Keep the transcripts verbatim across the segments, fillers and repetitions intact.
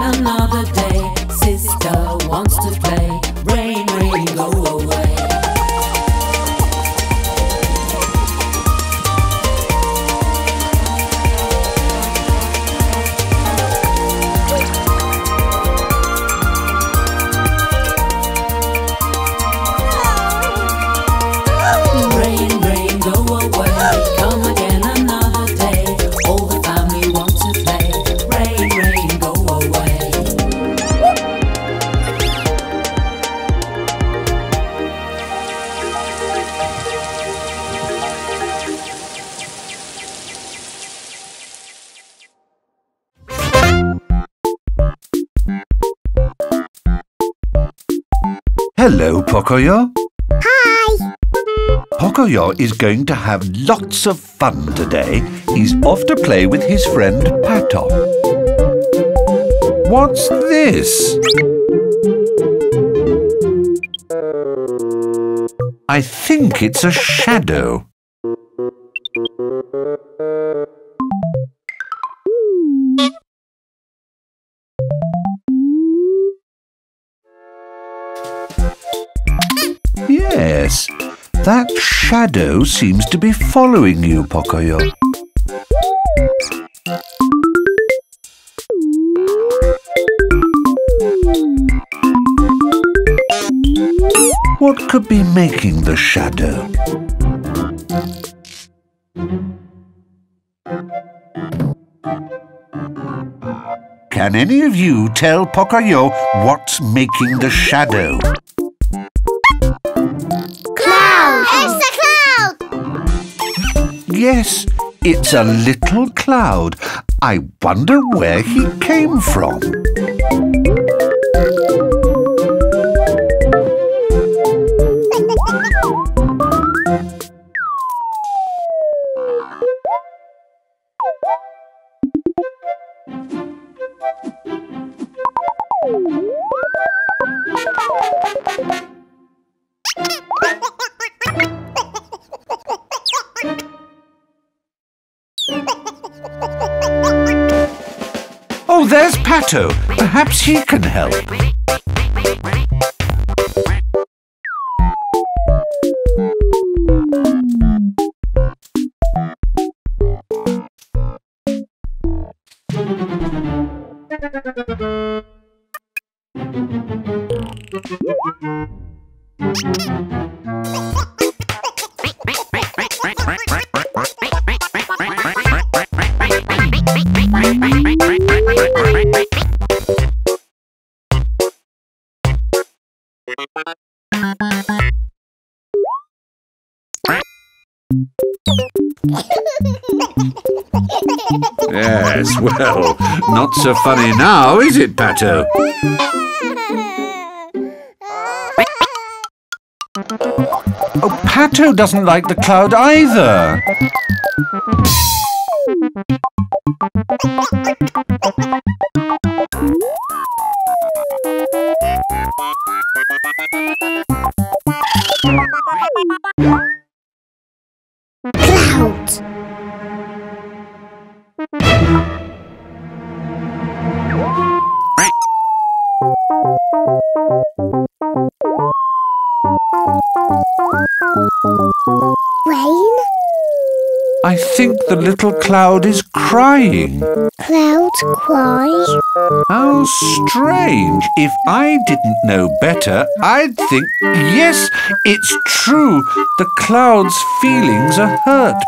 another day. Sister wants to play. Rain, rain, go away. Rain, rain, go away. Come again another day. All the family want to play. Rain, rain, go away. Hello, Pocoyo. Hi! Pocoyo is going to have lots of fun today. He's off to play with his friend Pato. What's this? I think it's a shadow. Yes, that shadow seems to be following you, Pocoyo. What could be making the shadow? Can any of you tell Pocoyo what's making the shadow? Cloud! It's a cloud! Yes, it's a little cloud. I wonder where he came from. Oh, there's Pato. Perhaps he can help. Yes, well, not so funny now, is it, Pato? Oh, Pato doesn't like the cloud either. Cloud! Rain? I think the little cloud is crying. Clouds cry? How strange. If I didn't know better, I'd think, yes, it's true. The cloud's feelings are hurt.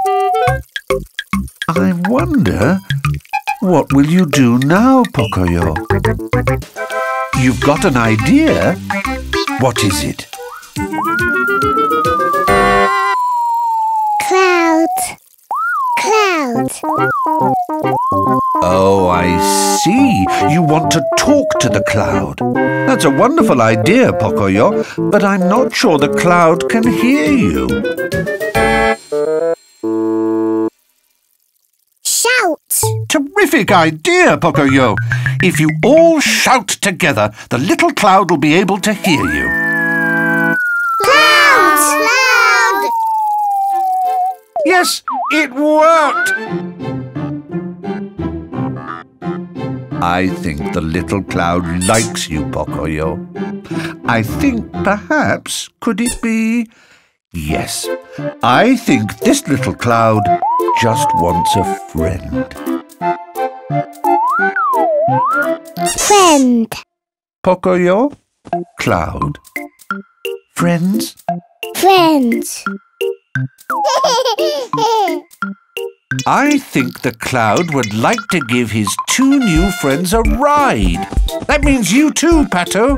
I wonder, what will you do now, Pocoyo? You've got an idea? What is it? Cloud! Cloud! Oh, I see. You want to talk to the cloud. That's a wonderful idea, Pocoyo, but I'm not sure the cloud can hear you. Shout! Terrific idea, Pocoyo. If you all shout together, the little cloud will be able to hear you. Cloud! Cloud! Yes, it worked! I think the little cloud likes you, Pocoyo. I think perhaps, could it be? Yes, I think this little cloud just wants a friend. Friend. Pocoyo, cloud, friends? Friends. I think the cloud would like to give his two new friends a ride. That means you too, Pato.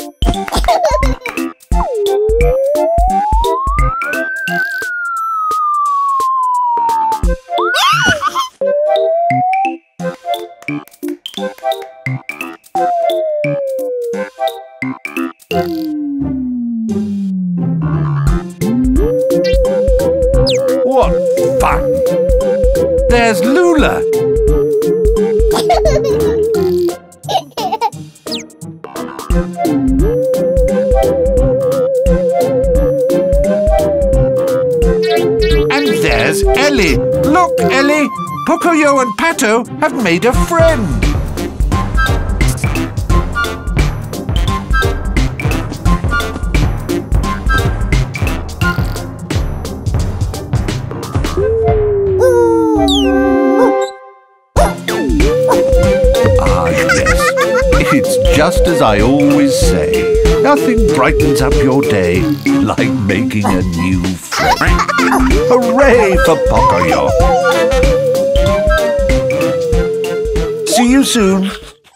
What fun! There's Lula. And there's Elly. Look, Elly, Pocoyo and Pato have made a friend. Ah, yes. It's just as I always say. Nothing brightens up your day like making a new friend. Hooray for Pocoyo! See you soon.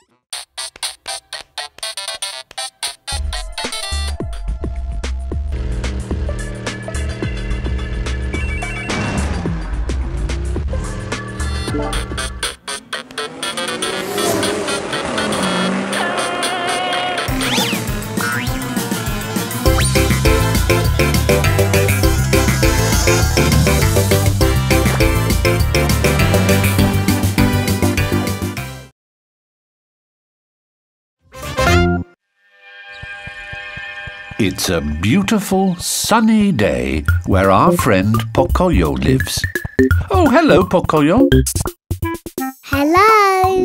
It's a beautiful, sunny day where our friend Pocoyo lives. Oh, hello, Pocoyo. Hello.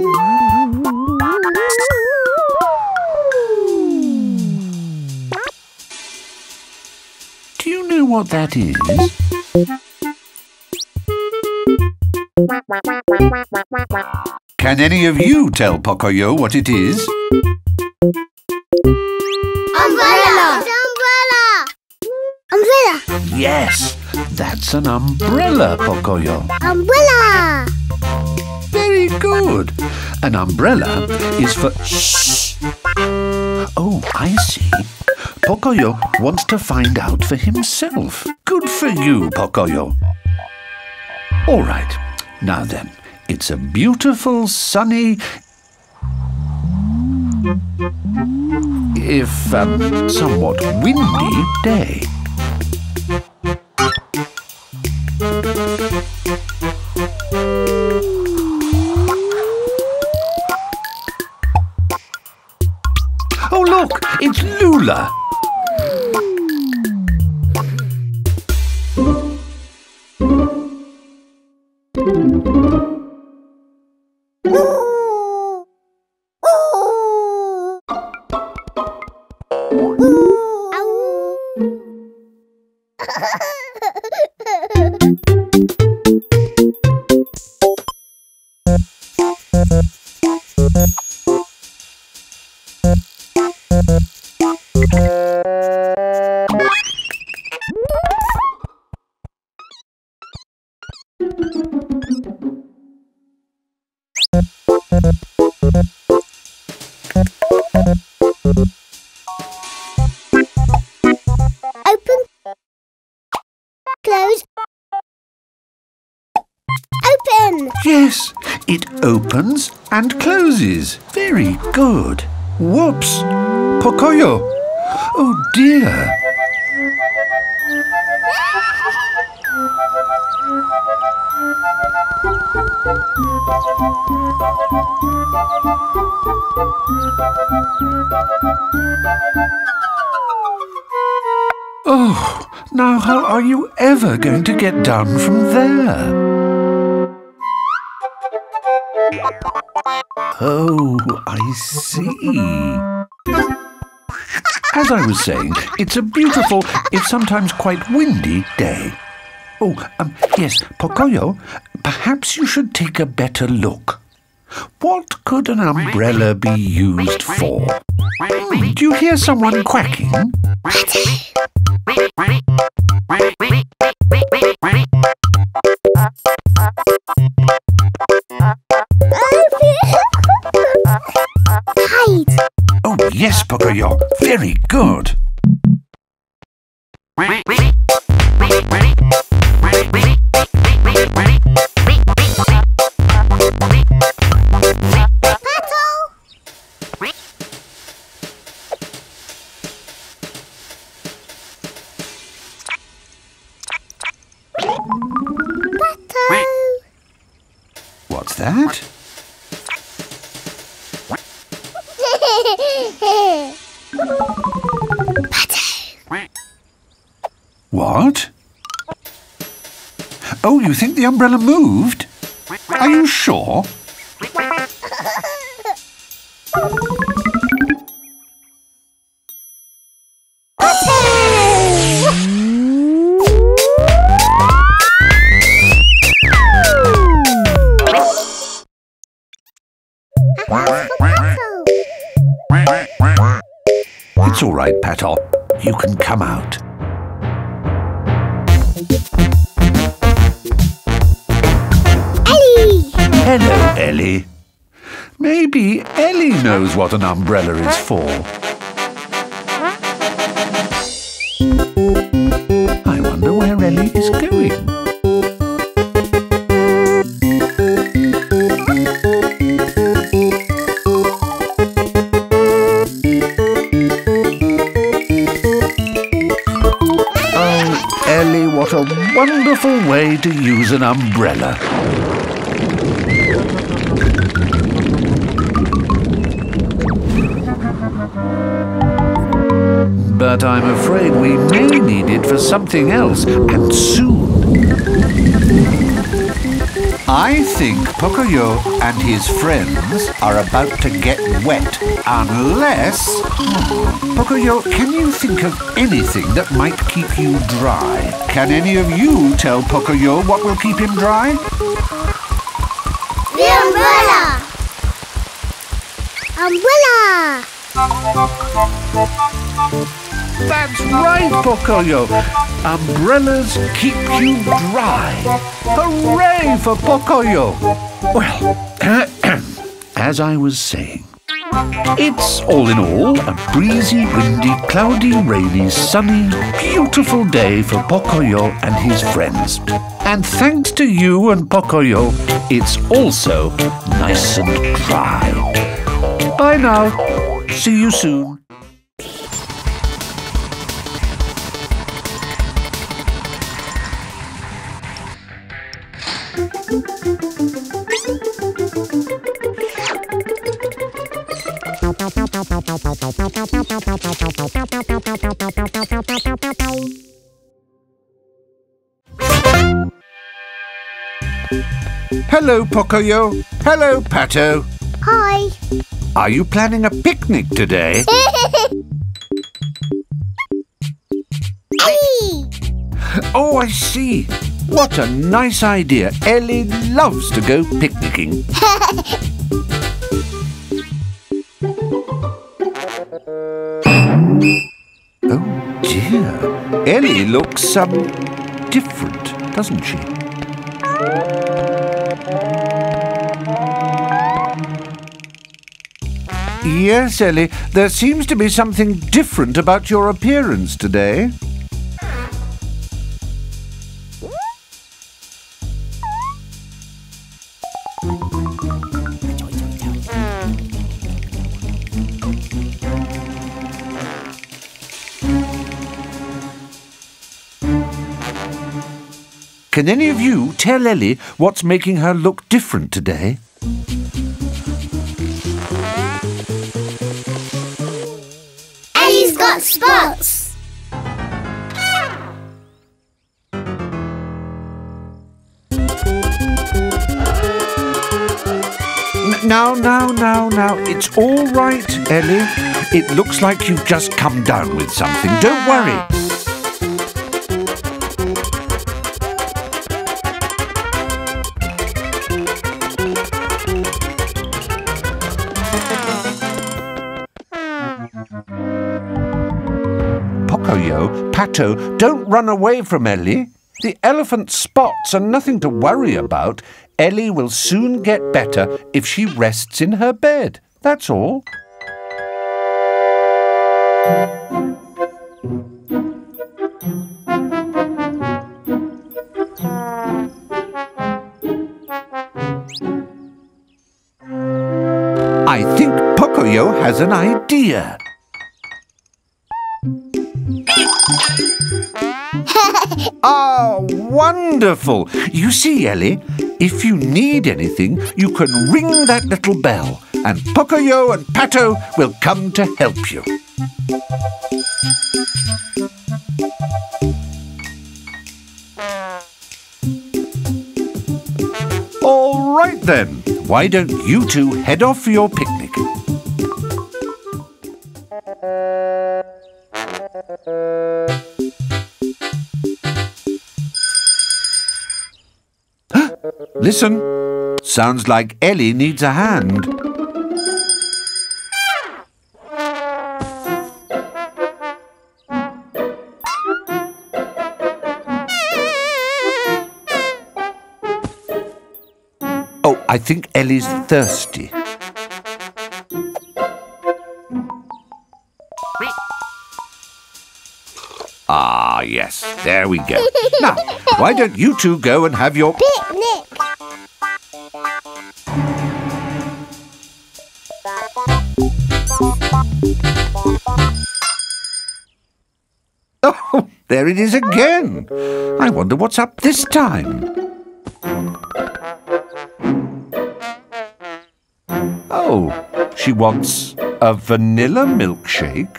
Do you know what that is? Can any of you tell Pocoyo what it is? Umbrella. It's umbrella. Umbrella. Yes, that's an umbrella, Pocoyo. Umbrella. Very good. An umbrella is for... Shh! Oh, I see. Pocoyo wants to find out for himself. Good for you, Pocoyo. All right. Now then, it's a beautiful, sunny... if um, somewhat windy day. Oh, look, it's Lula. Open. Close. Open. Yes, it opens and closes. Very good. Whoops! Pocoyo! Oh dear! Oh, now how are you ever going to get down from there? Oh, I see. As I was saying, it's a beautiful, if sometimes quite windy day. Oh, um, yes, Pocoyo, perhaps you should take a better look. What could an umbrella be used for? Hmm, do you hear someone quacking? Hide. Oh, yes, Pocoyo. Very good. What's that? What? Oh, you think the umbrella moved? Are you sure? It's all right, Pato. You can come out. Elly! Hello, Elly. Maybe Elly knows what an umbrella is for. I wonder where Elly is going. What a wonderful way to use an umbrella. But I'm afraid we may need it for something else, and soon. I think Pocoyo and his friends are about to get wet, unless... Pocoyo, can you think of anything that might keep you dry? Can any of you tell Pocoyo what will keep him dry? The umbrella! Umbrella! That's right, Pocoyo. Umbrellas keep you dry. Hooray for Pocoyo! Well, as I was saying, it's all in all a breezy, windy, cloudy, rainy, sunny, beautiful day for Pocoyo and his friends. And thanks to you and Pocoyo, it's also nice and dry. Bye now. See you soon. Hello, Pocoyo. Hello, Pato. Hi. Are you planning a picnic today? Elly! Oh, I see. What a nice idea. Elly loves to go picnicking. Oh, dear. Elly looks, um, different, doesn't she? Yes, Elly, there seems to be something different about your appearance today. Can any of you tell Elly what's making her look different today? Elly's got spots. N Now, now, now, now. It's all right, Elly. It looks like you've just come down with something. Don't worry. Pocoyo, Pato, don't run away from Elly. The elephant spots are nothing to worry about. Elly will soon get better if she rests in her bed. That's all. I think Pocoyo has an idea. Oh, wonderful! You see, Elly, if you need anything, you can ring that little bell, and Pocoyo and Pato will come to help you. All right then, why don't you two head off for your picnic? Listen, sounds like Elly needs a hand. Oh, I think Elly's thirsty. Ah, yes, there we go. Now, why don't you two go and have your Picnic. Oh, there it is again. I wonder what's up this time. Oh, she wants a vanilla milkshake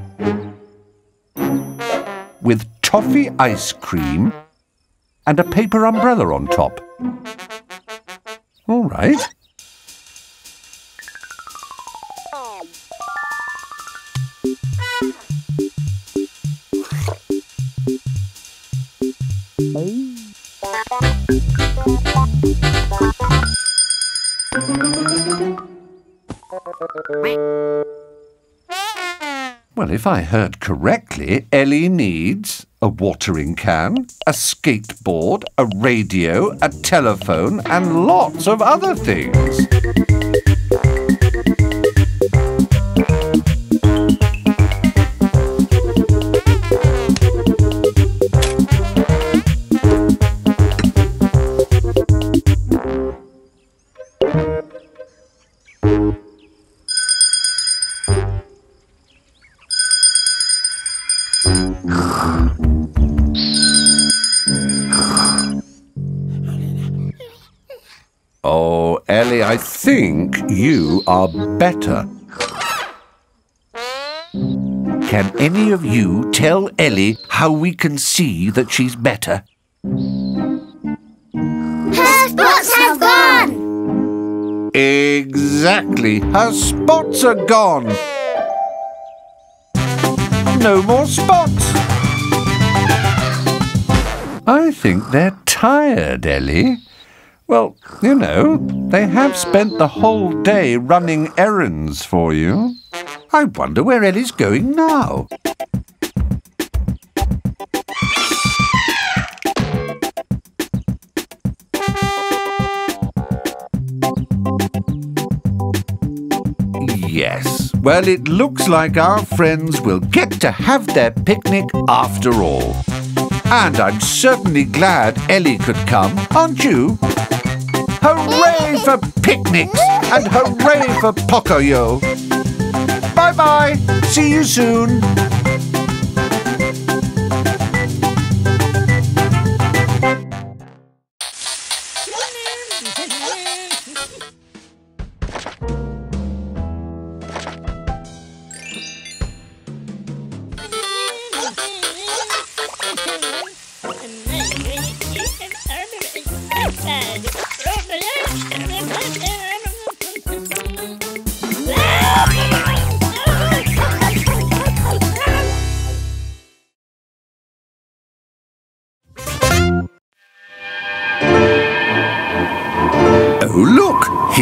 with toffee ice cream and a paper umbrella on top. All right. Well, if I heard correctly, Elly needs a watering can, a skateboard, a radio, a telephone, and lots of other things. Oh, Elly, I think you are better. Can any of you tell Elly how we can see that she's better? Her spots have gone. Exactly. Her spots are gone. No more spots. I think they're tired, Elly. Well, you know, they have spent the whole day running errands for you. I wonder where Elly's going now. Yes, well, it looks like our friends will get to have their picnic after all. And I'm certainly glad Elly could come, aren't you? Hooray for picnics and hooray for Pocoyo. Bye-bye. See you soon.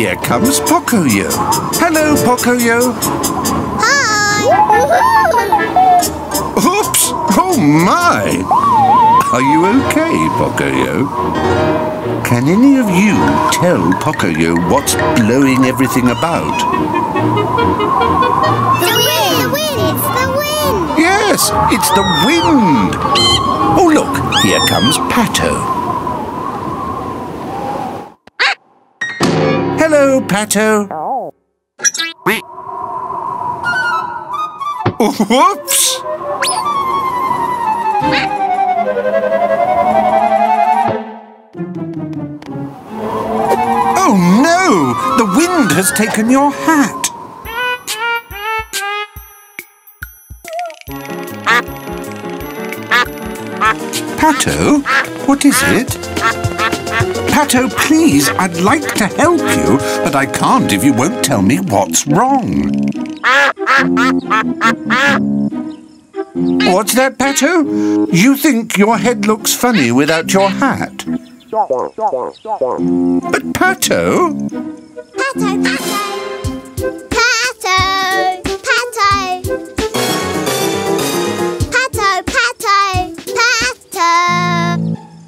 here comes Pocoyo. Hello, Pocoyo. Hi! Oops! Oh, my! Are you okay, Pocoyo? Can any of you tell Pocoyo what's blowing everything about? The wind! The wind! It's the wind! Yes, it's the wind! Oh, look, here comes Pato. Hello, Pato. Whoops! Oh no! The wind has taken your hat. Pato, what is it? Pato, please, I'd like to help you, but I can't if you won't tell me what's wrong. What's that, Pato? You think your head looks funny without your hat? But Pato? Pato, Pato! Pato! Pato! Pato, Pato, Pato!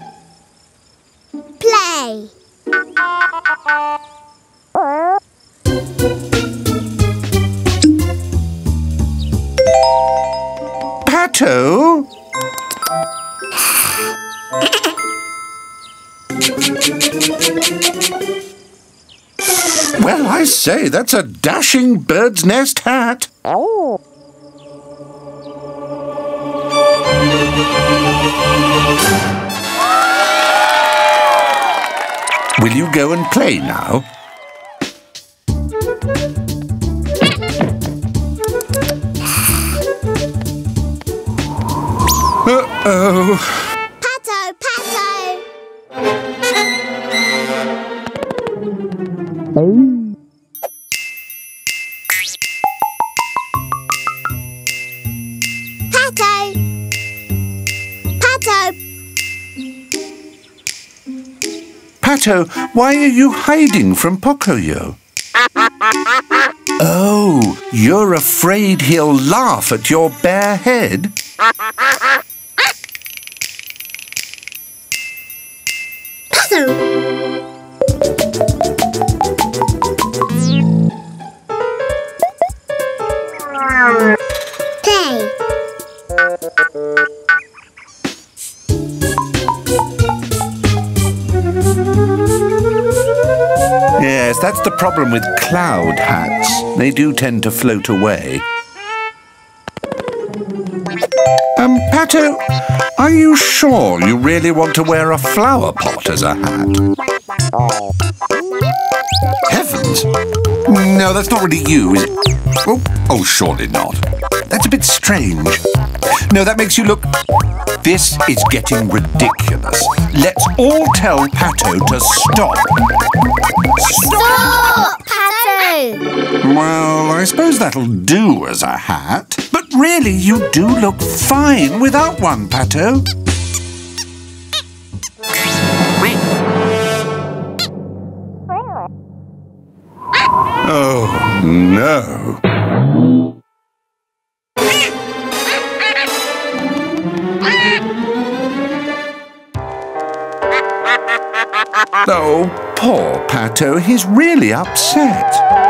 Play! Pato? Well, I say, that's a dashing bird's nest hat. Will you go and play now? Uh-oh. Pato, Pato! Pato! Pato! Pato, why are you hiding from Pocoyo? Oh, you're afraid he'll laugh at your bare head? Pato! Play! Yes, that's the problem with cloud hats. They do tend to float away. Um, Pato, are you sure you really want to wear a flower pot as a hat? Heavens! No, that's not really you, is it? Oh, oh, surely not. That's a bit strange. No, that makes you look... This is getting ridiculous. Let's all tell Pato to stop. Stop, Pato! Well, I suppose that'll do as a hat. But really, you do look fine without one, Pato. Oh, no. Oh, poor Pato, he's really upset.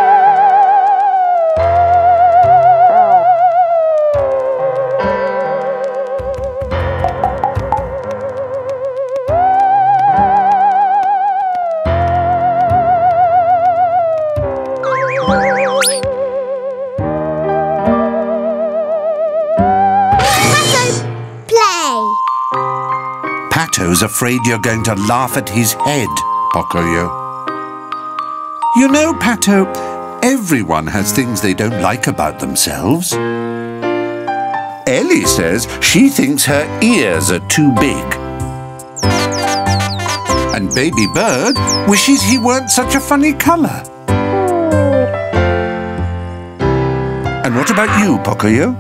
Pato's afraid you're going to laugh at his head, Pocoyo. You know, Pato, everyone has things they don't like about themselves. Elly says she thinks her ears are too big. And Baby Bird wishes he weren't such a funny colour. And what about you, Pocoyo?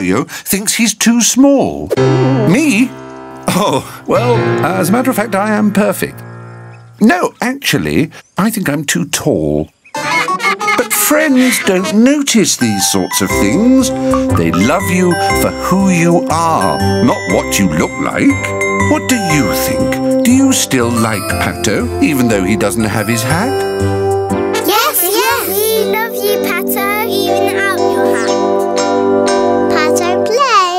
Pocoyo thinks he's too small. Me? Oh, well, as a matter of fact, I am perfect. No, actually, I think I'm too tall. But friends don't notice these sorts of things. They love you for who you are, not what you look like. What do you think? Do you still like Pato, even though he doesn't have his hat? Yes, yes. We love you, Pato, even without your hat. Pato, play.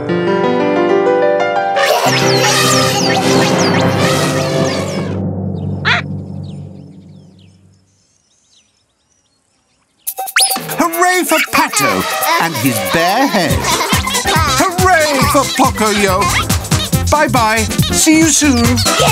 Hooray for Pato and his bare head. Hooray for Pocoyo. Bye-bye. See you soon.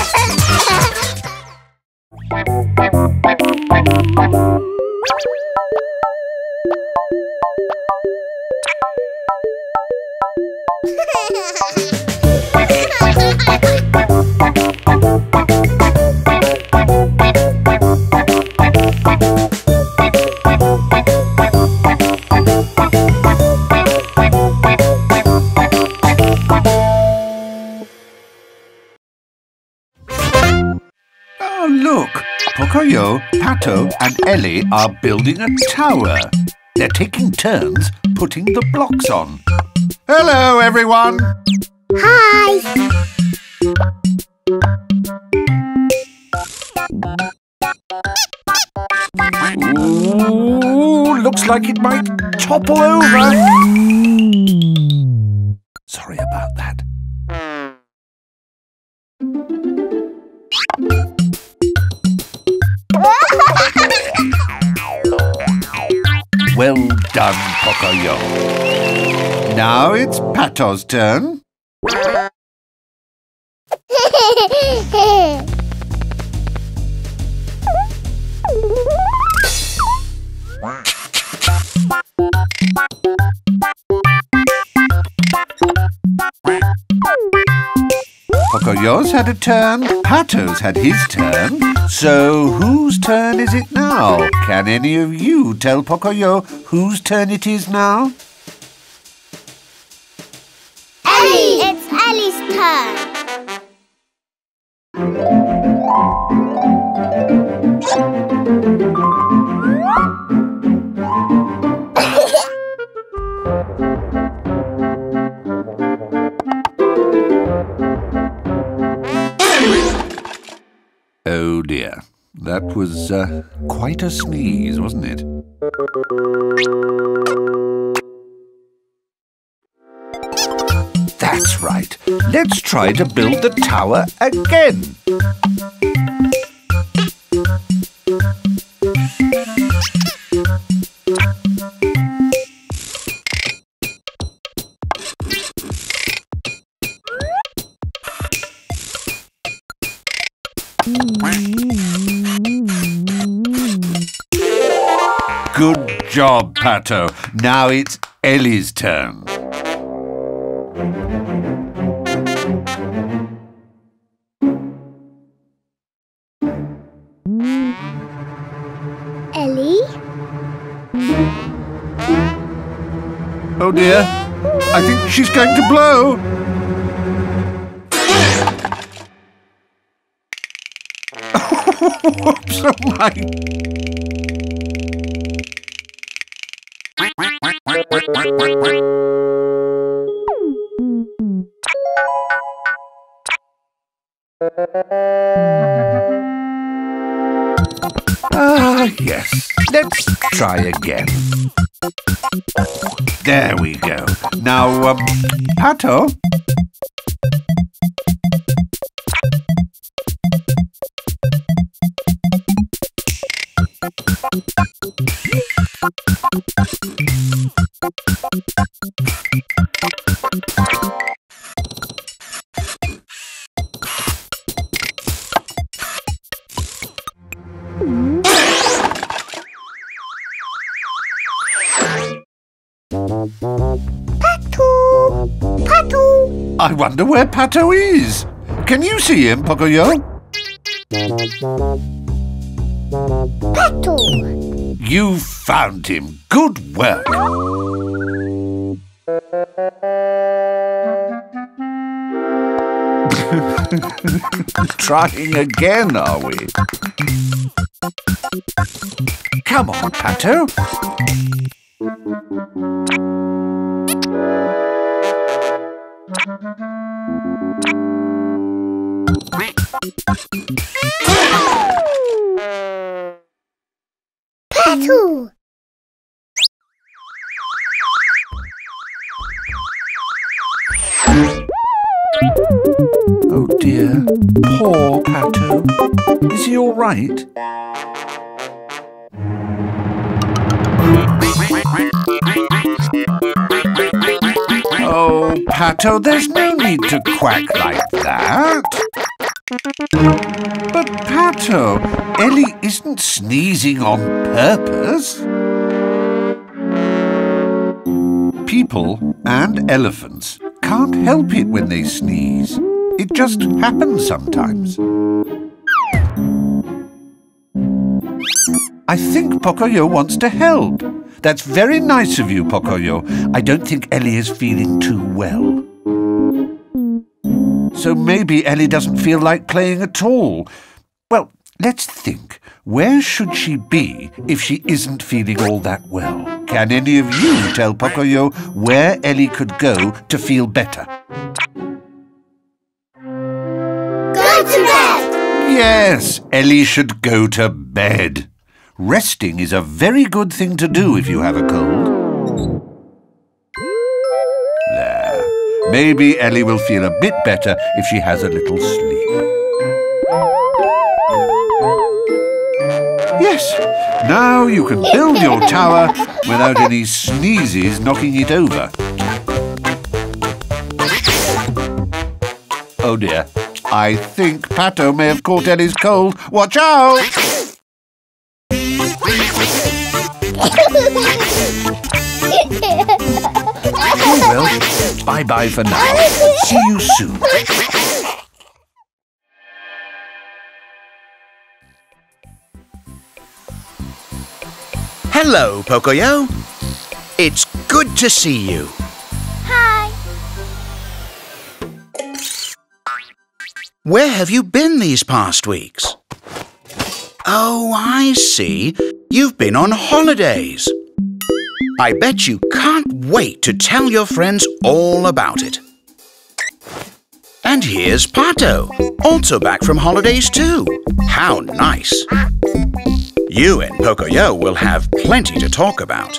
Oh, look. Pocoyo, Pato and Elly are building a tower. They're taking turns putting the blocks on. Hello, everyone. Hi. Ooh, looks like it might topple over. Sorry about that. Well done, Pocoyo. Now it's Pato's turn. Pocoyo's had a turn, Pato's had his turn. So whose turn is it now? Can any of you tell Pocoyo whose turn it is now? Elly! It's Elly's turn. Oh dear, that was uh, quite a sneeze, wasn't it? That's right. Let's try to build the tower again. Good job, Pato. Now it's Elly's turn. Elly? Oh dear, I think she's going to blow. Whoops, oh my. Ah, yes. Let's try again. There we go. Now, um, Pato. Pato! Pato! I wonder where Pato is. Can you see him, Pocoyo? Pato! You found him. Good work. Trying again, are we? Come on, Pato. Pato! Oh dear, poor Pato. Is he all right? Oh, Pato, there's no need to quack like that. But Pato, Elly isn't sneezing on purpose. People and elephants can't help it when they sneeze. It just happens sometimes. I think Pocoyo wants to help. That's very nice of you, Pocoyo. I don't think Elly is feeling too well. So maybe Elly doesn't feel like playing at all. Well, let's think. Where should she be if she isn't feeling all that well? Can any of you tell Pocoyo where Elly could go to feel better? Go to bed! Yes, Elly should go to bed. Resting is a very good thing to do if you have a cold. There. Maybe Elly will feel a bit better if she has a little sleep. Yes, now you can build your tower without any sneezes knocking it over. Oh dear, I think Pato may have caught Elly's cold. Watch out! Oh well, bye-bye for now. See you soon. Hello, Pocoyo. It's good to see you. Hi. Where have you been these past weeks? Oh, I see. You've been on holidays. I bet you can't wait to tell your friends all about it. And here's Pato, also back from holidays too. How nice. You and Pocoyo will have plenty to talk about.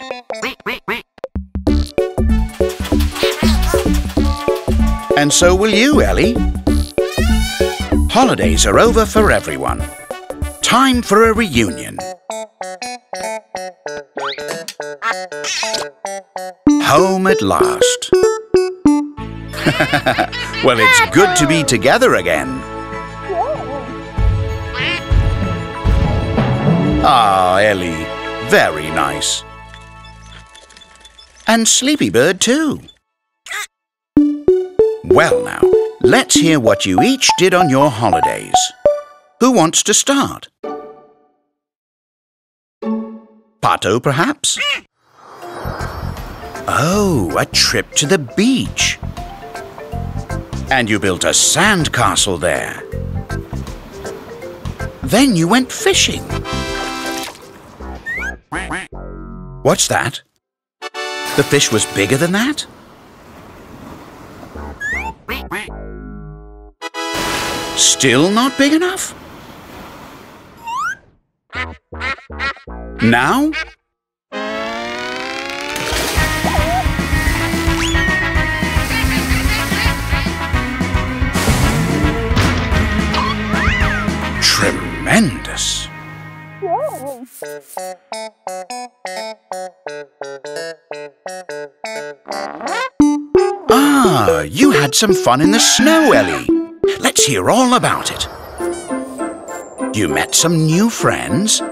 And so will you, Elly. Holidays are over for everyone. Time for a reunion. Home at last. Well, it's good to be together again. Ah, Elly, very nice. And Sleepy Bird too. Well now, let's hear what you each did on your holidays. Who wants to start? Pato, perhaps? Oh, a trip to the beach. And you built a sand castle there. Then you went fishing. What's that? The fish was bigger than that? Still not big enough? Now? Tremendous! Ah, you had some fun in the snow, Elly. Let's hear all about it. You met some new friends.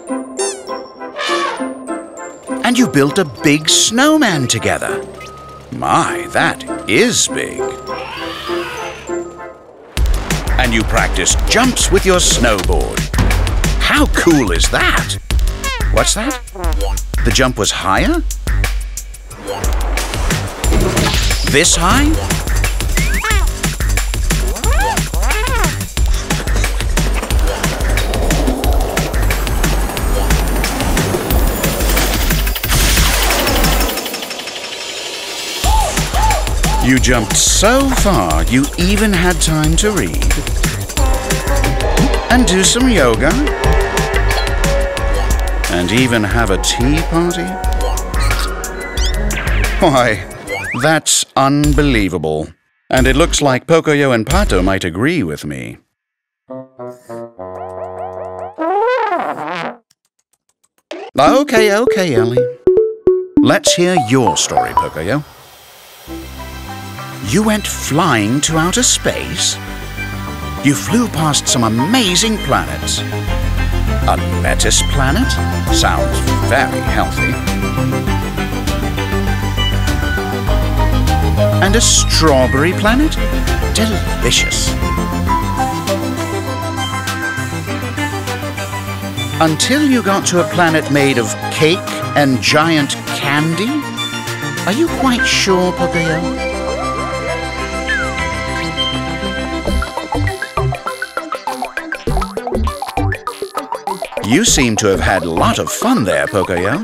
And you built a big snowman together. My, that is big. And you practiced jumps with your snowboard. How cool is that? What's that? The jump was higher? This high? jumped so far you even had time to read and do some yoga and even have a tea party. Why, that's unbelievable. And it looks like Pocoyo and Pato might agree with me. Okay, okay, Elly. Let's hear your story, Pocoyo. You went flying to outer space? You flew past some amazing planets. A lettuce planet? Sounds very healthy. And a strawberry planet? Delicious. Until you got to a planet made of cake and giant candy? Are you quite sure, Pocoyo? You seem to have had a lot of fun there, Pocoyo.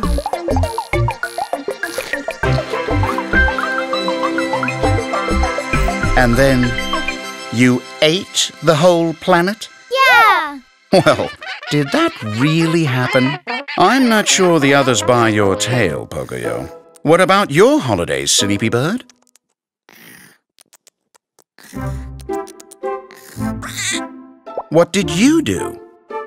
And then you ate the whole planet? Yeah! Well, did that really happen? I'm not sure the others buy your tale, Pocoyo. What about your holidays, Sleepy Bird? What did you do?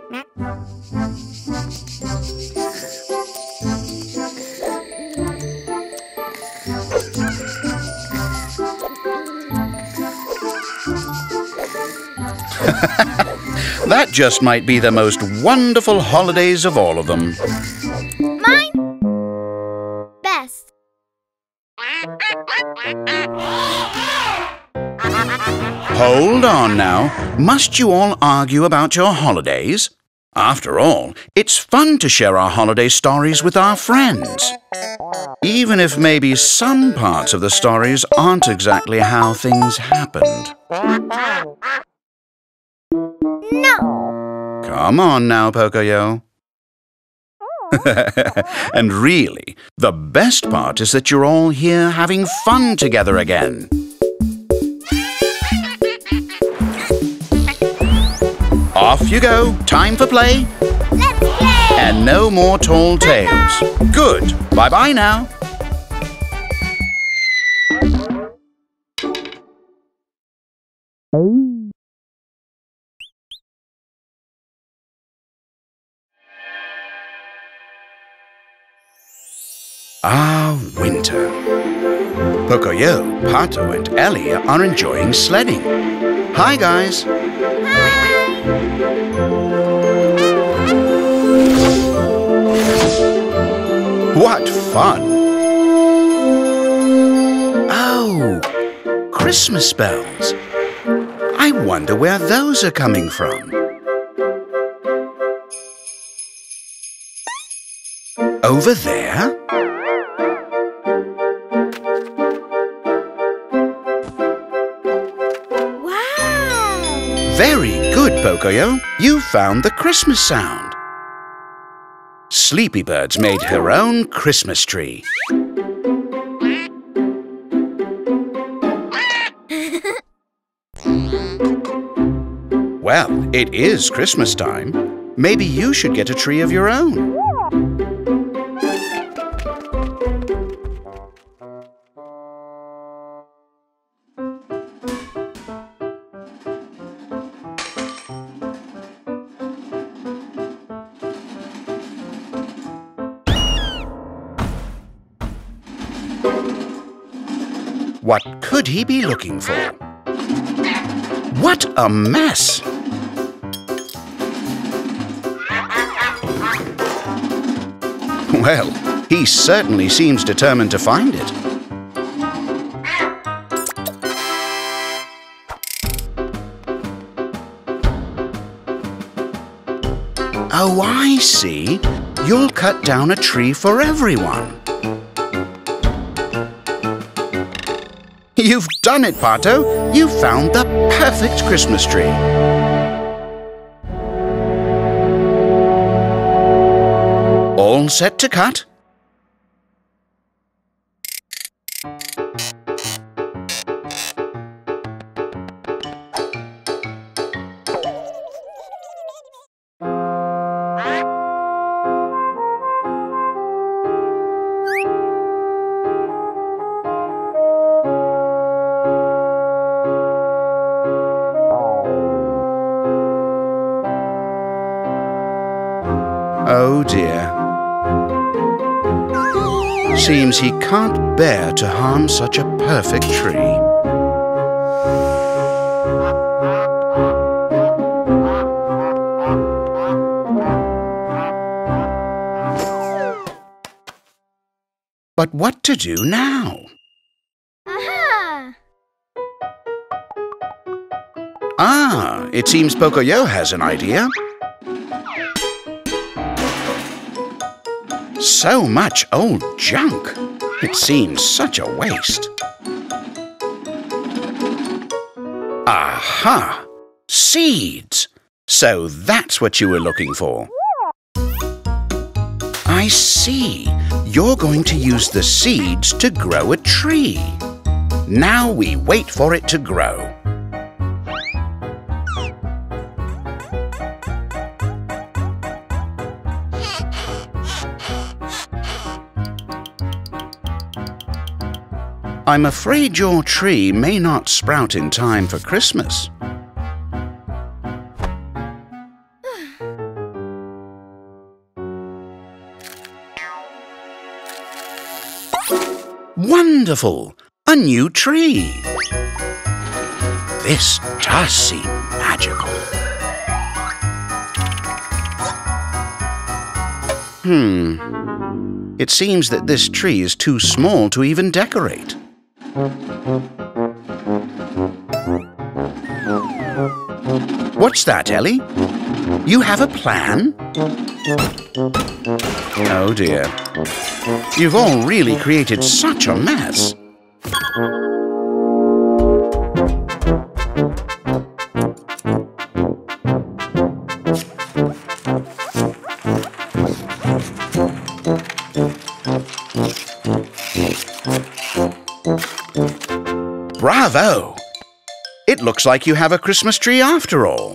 That just might be the most wonderful holidays of all of them. Mine? Best. Hold on now. Must you all argue about your holidays? After all, it's fun to share our holiday stories with our friends. Even if maybe some parts of the stories aren't exactly how things happened. No! Come on now, Pocoyo. And really, the best part is that you're all here having fun together again. Off you go. Time for play. Let's play! And no more tall tales. Good. Bye-bye now. Ah, winter. Pocoyo, Pato and Elly are enjoying sledding. Hi, guys. What fun! Oh, Christmas bells. I wonder where those are coming from. Over there? Wow! Very good, Pocoyo. You found the Christmas sound. Sleepy Bird's made her own Christmas tree. Well, it is Christmas time. Maybe you should get a tree of your own. What could he be looking for? What a mess! Well, he certainly seems determined to find it. Oh, I see. You'll cut down a tree for everyone. You've done it, Pato. You found the perfect Christmas tree. All set to cut? Oh dear. Seems he can't bear to harm such a perfect tree. But what to do now? Aha! Ah, it seems Pocoyo has an idea. So much old junk. It seems such a waste. Aha! Seeds! So that's what you were looking for. I see. You're going to use the seeds to grow a tree. Now we wait for it to grow. I'm afraid your tree may not sprout in time for Christmas. Wonderful! A new tree! This does seem magical. Hmm. It seems that this tree is too small to even decorate. What's that, Elly? You have a plan? Oh dear. You've all really created such a mess. Bravo! It looks like you have a Christmas tree after all.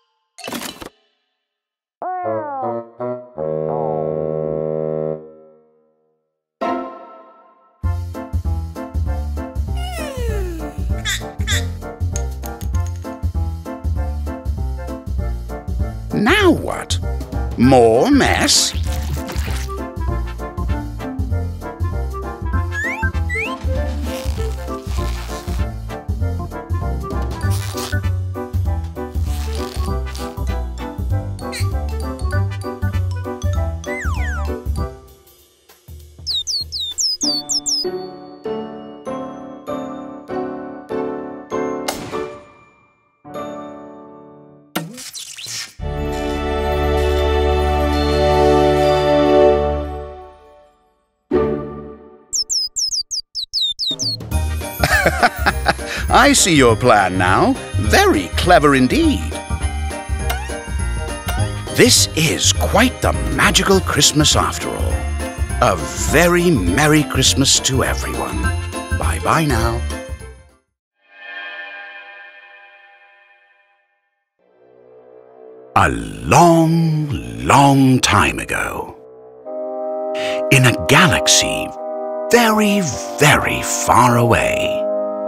Now what? More mess? I see your plan now. Very clever indeed. This is quite the magical Christmas after all. A very Merry Christmas to everyone. Bye-bye now. A long, long time ago, in a galaxy very, very far away,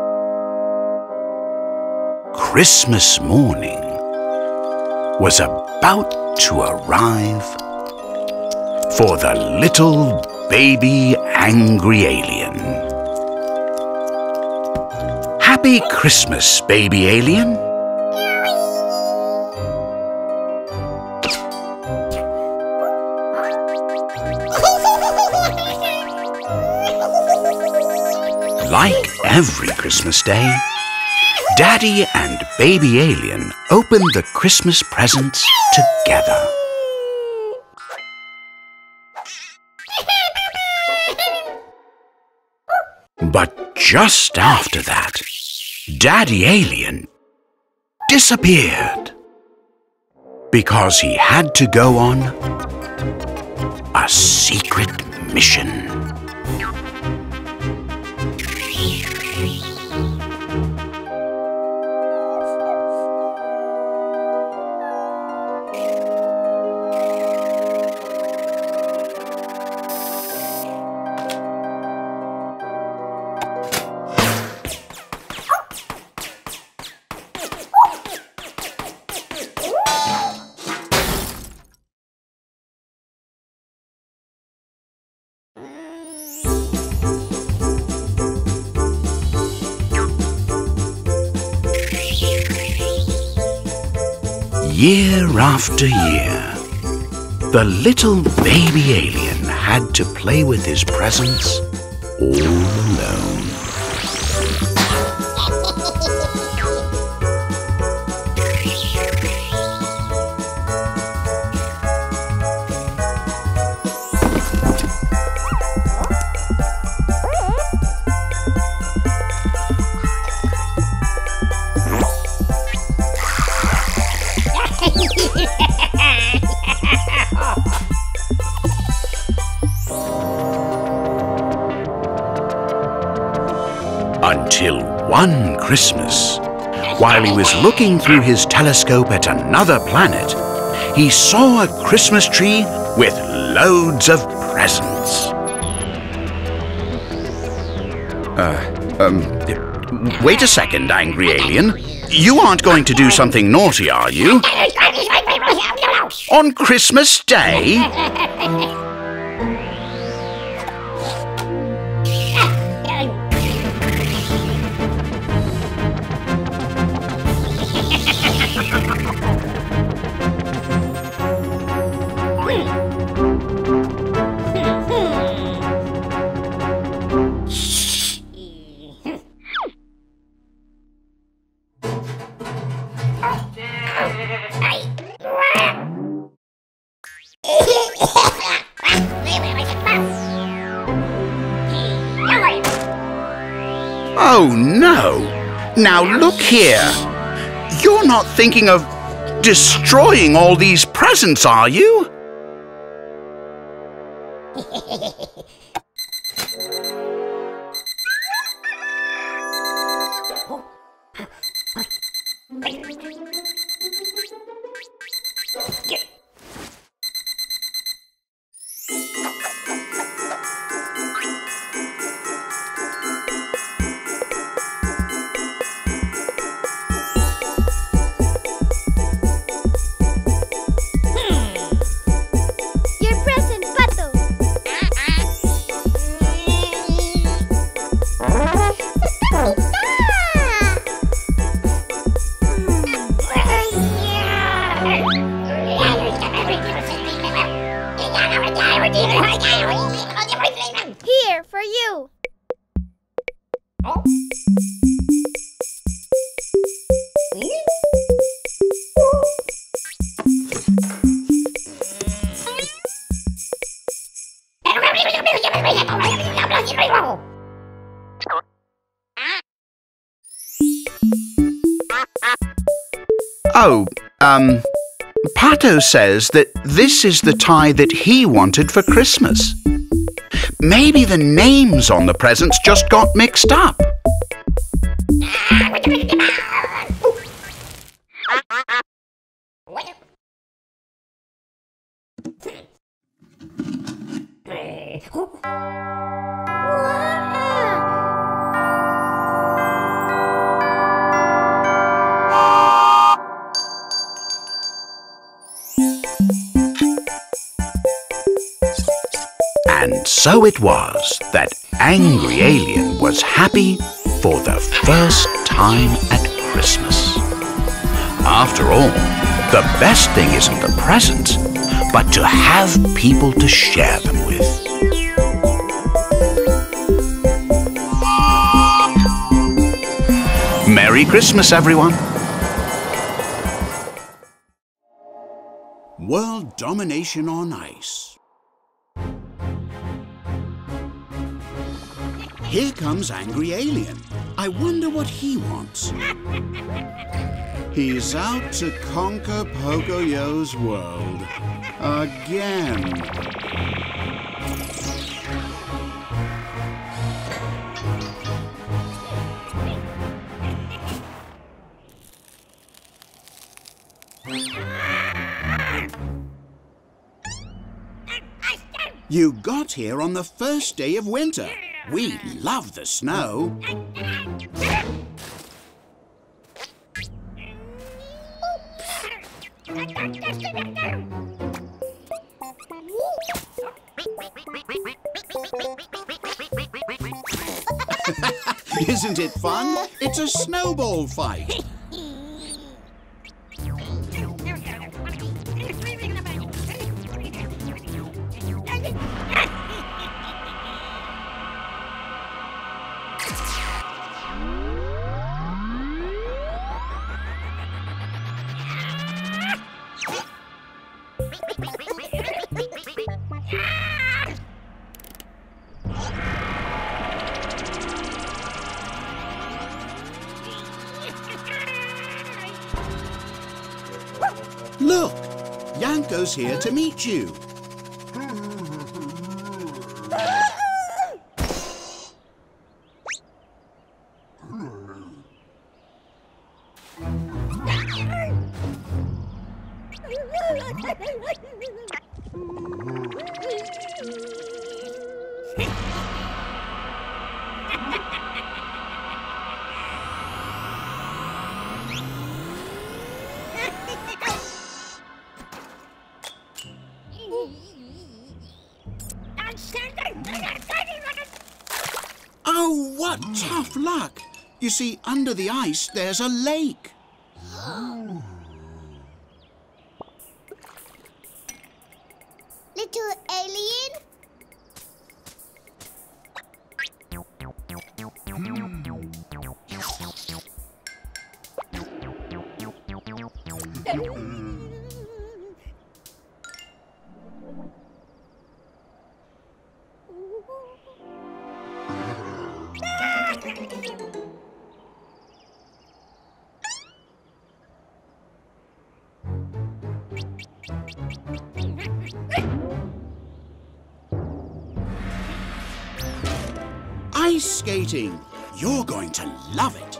Christmas morning was about to arrive for the little baby angry alien. Happy Christmas, baby alien. Like every Christmas day, Daddy and Baby Alien opened the Christmas presents together. But just after that, Daddy Alien disappeared because he had to go on a secret mission. Year after year, the little baby alien had to play with his presents all alone. Until one Christmas, while he was looking through his telescope at another planet, he saw a Christmas tree with loads of presents. Uh, um, wait a second, angry alien. You aren't going to do something naughty, are you? On Christmas Day? Oh, no. Now look here. You're not thinking of destroying all these presents, are you? Here, for you. Oh, um, Pato says that this is the tie that he wanted for Christmas. Maybe the names on the presents just got mixed up. And so it was that Angry Alien was happy for the first time at Christmas. After all, the best thing isn't the presents, but to have people to share them with. Merry Christmas, everyone! World Domination on Ice. Here comes Angry Alien. I wonder what he wants. He's out to conquer Pocoyo's world. Again. You got here on the first day of winter. We love the snow. Isn't it fun? It's a snowball fight. Look, Yanko's here to meet you. Oh, what tough luck! You see, under the ice, there's a lake. Little alien? Ice skating. You're going to love it.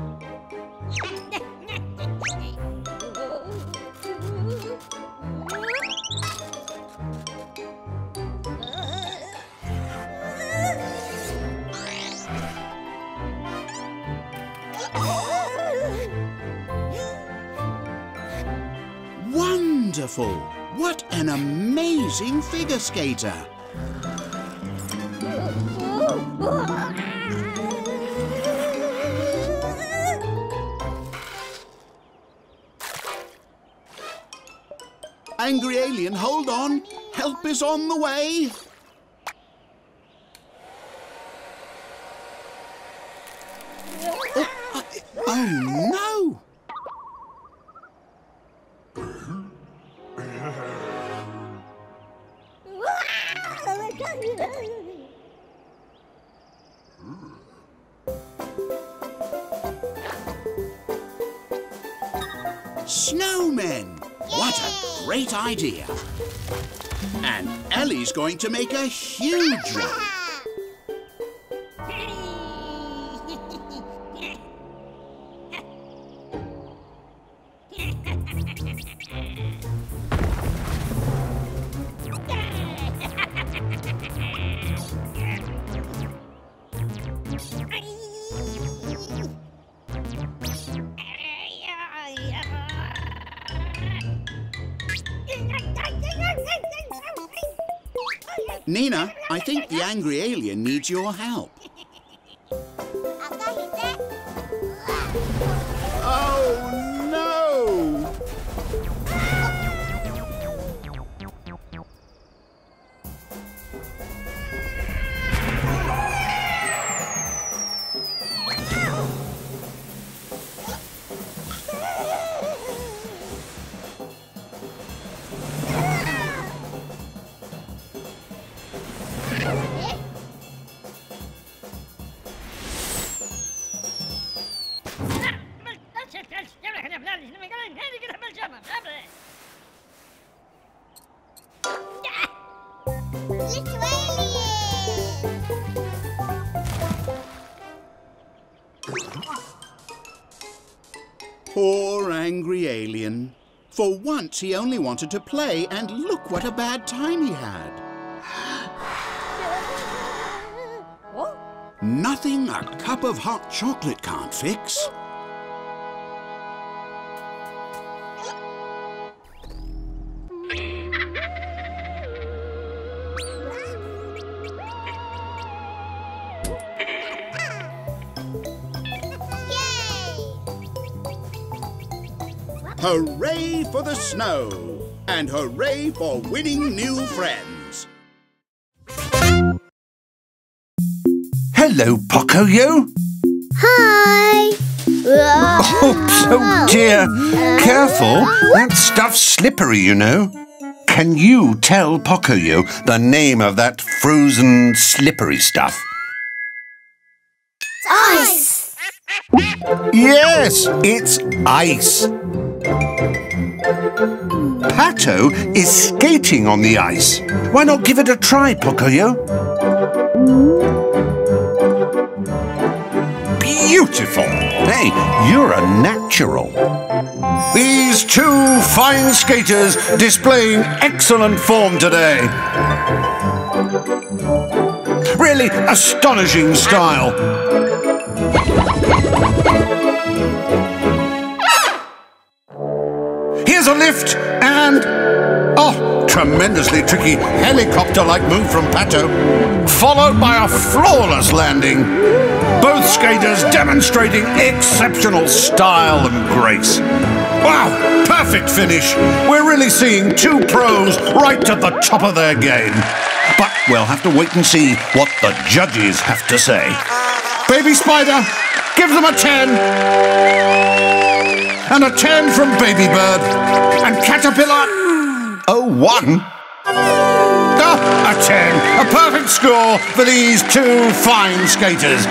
Wonderful! What an amazing figure skater! Angry alien, hold on! Help is on the way! Oh, uh, oh no! Snowmen! What a great idea! And Elly's going to make a huge one. Nina, I think the angry alien needs your help. Oh, no! Little alien! Poor angry alien. For once he only wanted to play, and look what a bad time he had. Nothing a cup of hot chocolate can't fix. Hooray for the snow! And hooray for winning new friends! Hello, Pocoyo. Hi! Oops, oh dear. Careful, that stuff's slippery, you know. Can you tell Pocoyo the name of that frozen, slippery stuff? Ice! Yes, it's ice. Pato is skating on the ice. Why not give it a try, Pocoyo? Beautiful! Hey, you're a natural. These two fine skaters displaying excellent form today. Really astonishing style. Here's a lift and... oh, tremendously tricky helicopter-like move from Pato, followed by a flawless landing. Both skaters demonstrating exceptional style and grace. Wow, perfect finish. We're really seeing two pros right at the top of their game. But we'll have to wait and see what the judges have to say. Baby Spider, give them a ten. And a ten from Baby Bird. And Caterpillar, oh, one. Ah, a ten. A perfect score for these two fine skaters.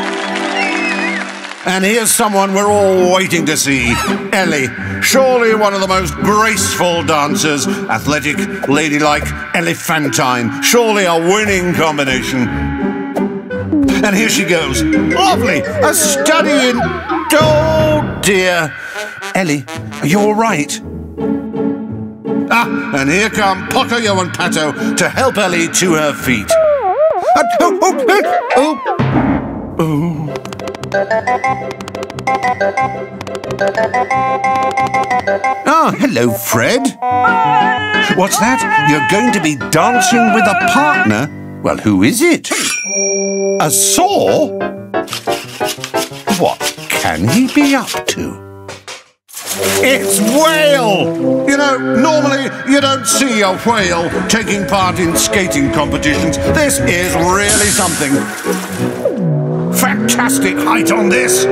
And here's someone we're all waiting to see. Elly, surely one of the most graceful dancers. Athletic, ladylike, elephantine. Surely a winning combination. And here she goes. Lovely. A study in... oh, dear. Elly, are you all right? Ah, and here come Pocoyo and Pato to help Elly to her feet. Uh, oh, oh, oh, oh. Oh. Ah, hello, Fred. What's that? You're going to be dancing with a partner? Well, who is it? A saw? What can he be up to? It's Whale! You know, normally you don't see a whale taking part in skating competitions. This is really something. Fantastic height on this.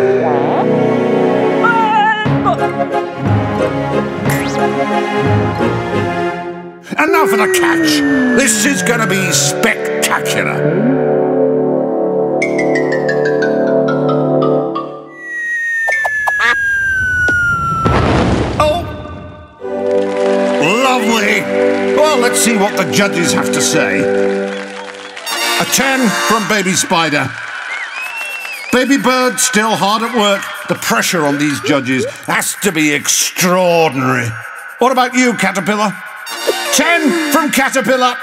And now for the catch. This is going to be spectacular. Well, let's see what the judges have to say. A ten from Baby Spider. Baby Bird still hard at work. The pressure on these judges has to be extraordinary. What about you, Caterpillar? ten from Caterpillar.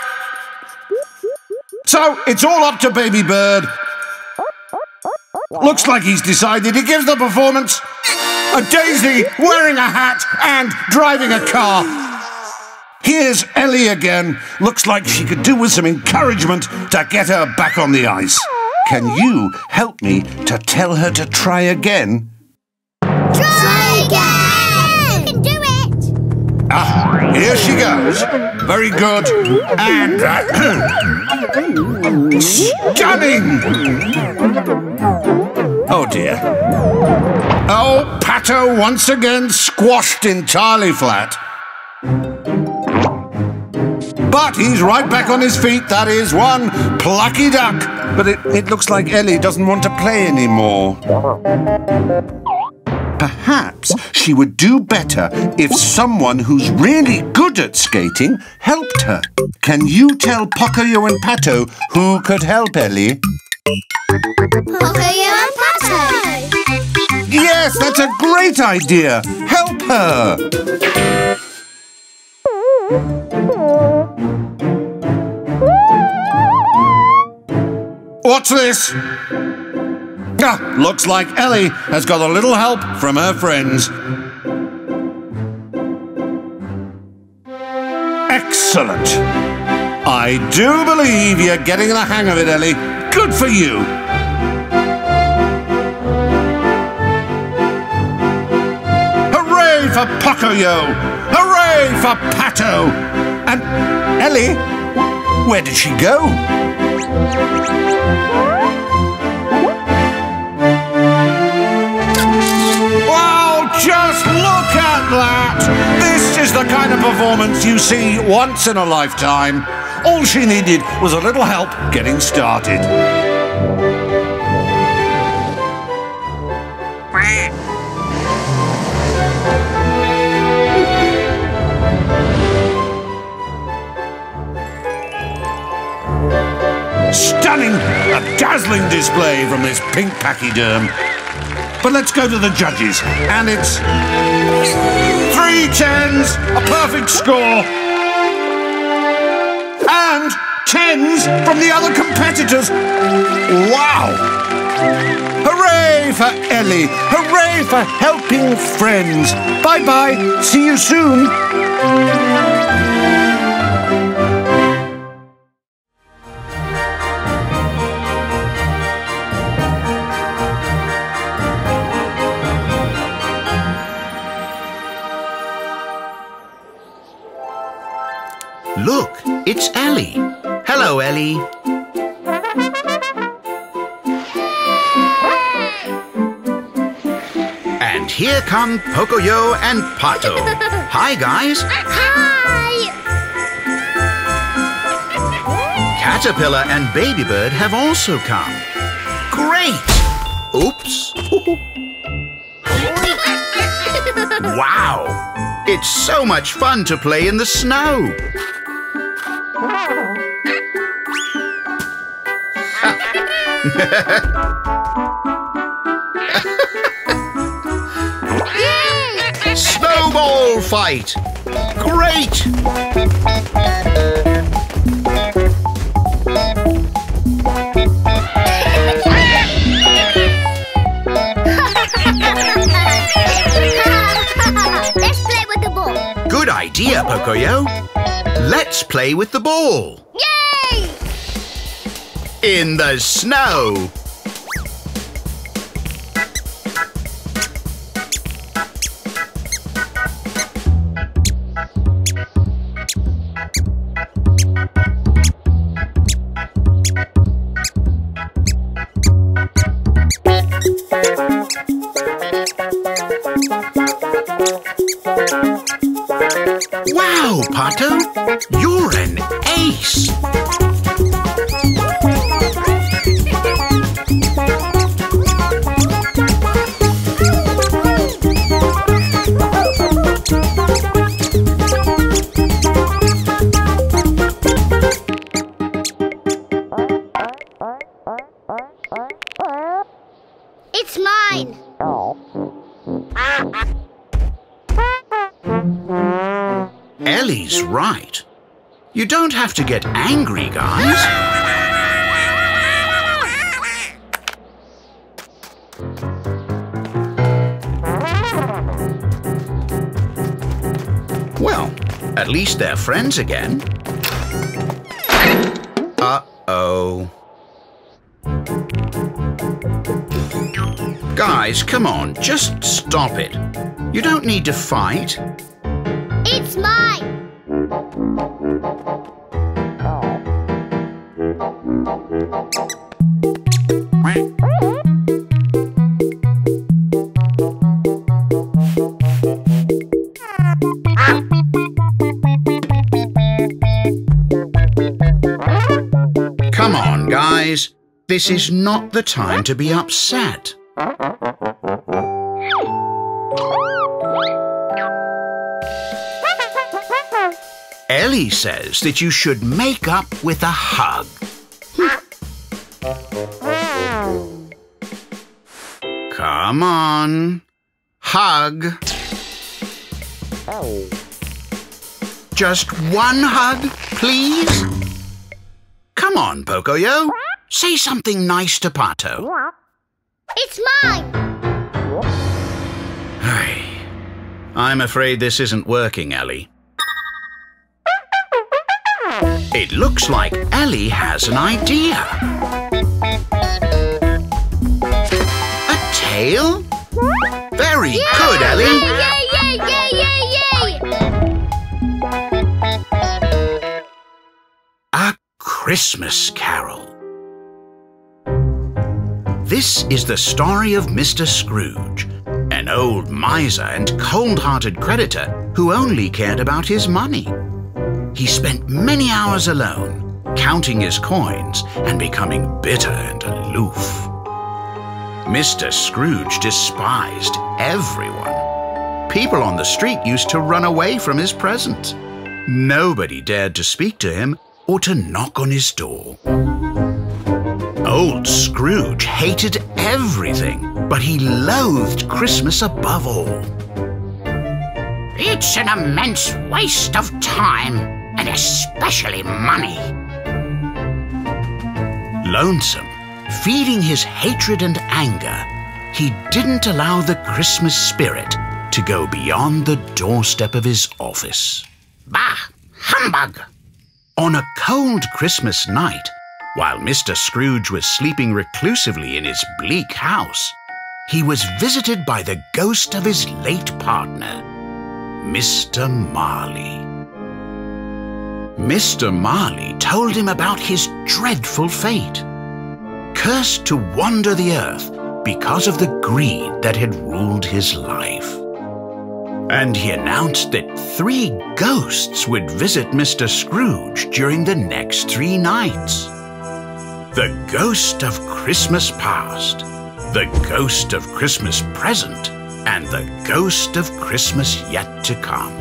So, it's all up to Baby Bird. Looks like he's decided he gives the performance a daisy, wearing a hat and driving a car. Here's Elly again. Looks like she could do with some encouragement to get her back on the ice. Can you help me to tell her to try again? Try again! You can do it! Ah, here she goes. Very good. And... Uh, stunning! Oh, dear. Oh, Pato once again squashed entirely flat. But he's right back on his feet. That is one plucky duck. But it, it looks like Elly doesn't want to play anymore. Perhaps she would do better if someone who's really good at skating helped her. Can you tell Pocoyo and Pato who could help Elly? Pocoyo and Pato! Yes, that's a great idea. Help her. What's this? Ah, looks like Elly has got a little help from her friends. Excellent. I do believe you're getting the hang of it, Elly. Good for you. Hooray for Pocoyo! Hooray for Pato! And Elly, where did she go? Wow, just look at that! This is the kind of performance you see once in a lifetime. All she needed was a little help getting started. dazzling display from this pink pachyderm. But let's go to the judges. And it's three tens, a perfect score. And tens from the other competitors. Wow! Hooray for Elly! Hooray for helping friends! Bye-bye! See you soon! Look, it's Elly. Hello, Elly. And here come Pocoyo and Pato. Hi, guys. Hi! Caterpillar and Babybird have also come. Great! Oops. Wow! It's so much fun to play in the snow. Snowball fight! Great! Let's play with the ball. Good idea, Pocoyo. Let's play with the ball. Yay! In the snow. Wow, Pato, you're an ace. It's mine. Elly's right. You don't have to get angry, guys. Well, at least they're friends again. Uh-oh. Guys, come on, just stop it. You don't need to fight. It's mine. Come on, guys. This is not the time to be upset. Elly says that you should make up with a hug. Come on. Hug. Just one hug, please? Come on, Pocoyo. Say something nice to Pato. It's mine. I'm afraid this isn't working, Elly. It looks like Elly has an idea. A tail? Very Yay! good, Elly. Yay, yay, yay, yay, yay! A Christmas Carol. This is the story of Mister Scrooge, an old miser and cold-hearted creditor who only cared about his money. He spent many hours alone, counting his coins and becoming bitter and aloof. Mister Scrooge despised everyone. People on the street used to run away from his presence. Nobody dared to speak to him or to knock on his door. Old Scrooge hated everything, but he loathed Christmas above all. It's an immense waste of time, and especially money. Lonesome, feeding his hatred and anger, he didn't allow the Christmas spirit to go beyond the doorstep of his office. Bah! Humbug! On a cold Christmas night, while Mister Scrooge was sleeping reclusively in his bleak house, he was visited by the ghost of his late partner, Mister Marley. Mister Marley told him about his dreadful fate, cursed to wander the earth because of the greed that had ruled his life. And he announced that three ghosts would visit Mister Scrooge during the next three nights. The ghost of Christmas past, the ghost of Christmas present, and the ghost of Christmas yet to come.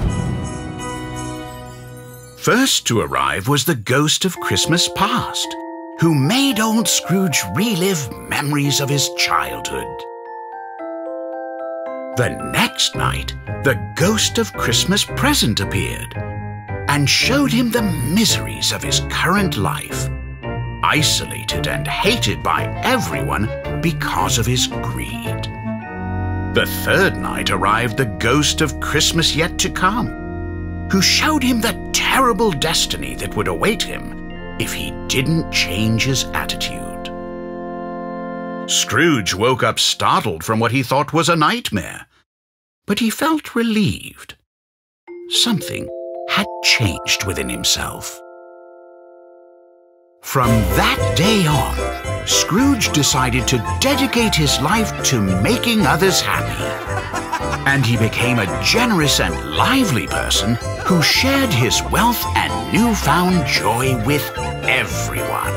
First to arrive was the ghost of Christmas past, who made old Scrooge relive memories of his childhood. The next night, the ghost of Christmas present appeared and showed him the miseries of his current life, isolated and hated by everyone because of his greed. The third night arrived the ghost of Christmas yet to come, who showed him the terrible destiny that would await him if he didn't change his attitude. Scrooge woke up startled from what he thought was a nightmare, but he felt relieved. Something had changed within himself. From that day on, Scrooge decided to dedicate his life to making others happy. And he became a generous and lively person who shared his wealth and newfound joy with everyone.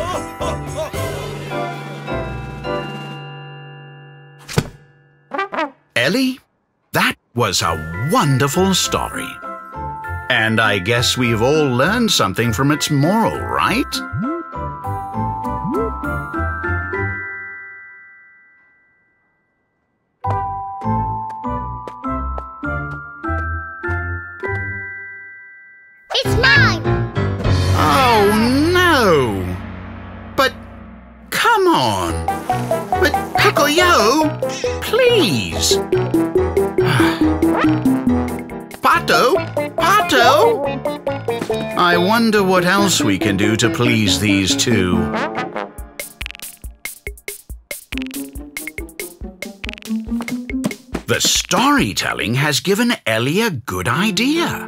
Ellie, that was a wonderful story. And I guess we've all learned something from its moral, right? It's mine! Oh, no! But, come on! But, Pocoyo, please! Pato! Pato! I wonder what else we can do to please these two. The storytelling has given Ellie a good idea.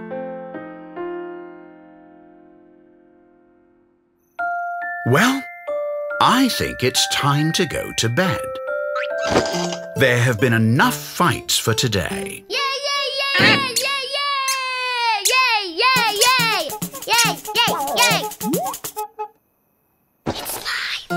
Well, I think it's time to go to bed. There have been enough fights for today. Yay, yay, yay! Yay, yay! Yay, yay, yay! Yay, yay, yay! It's mine.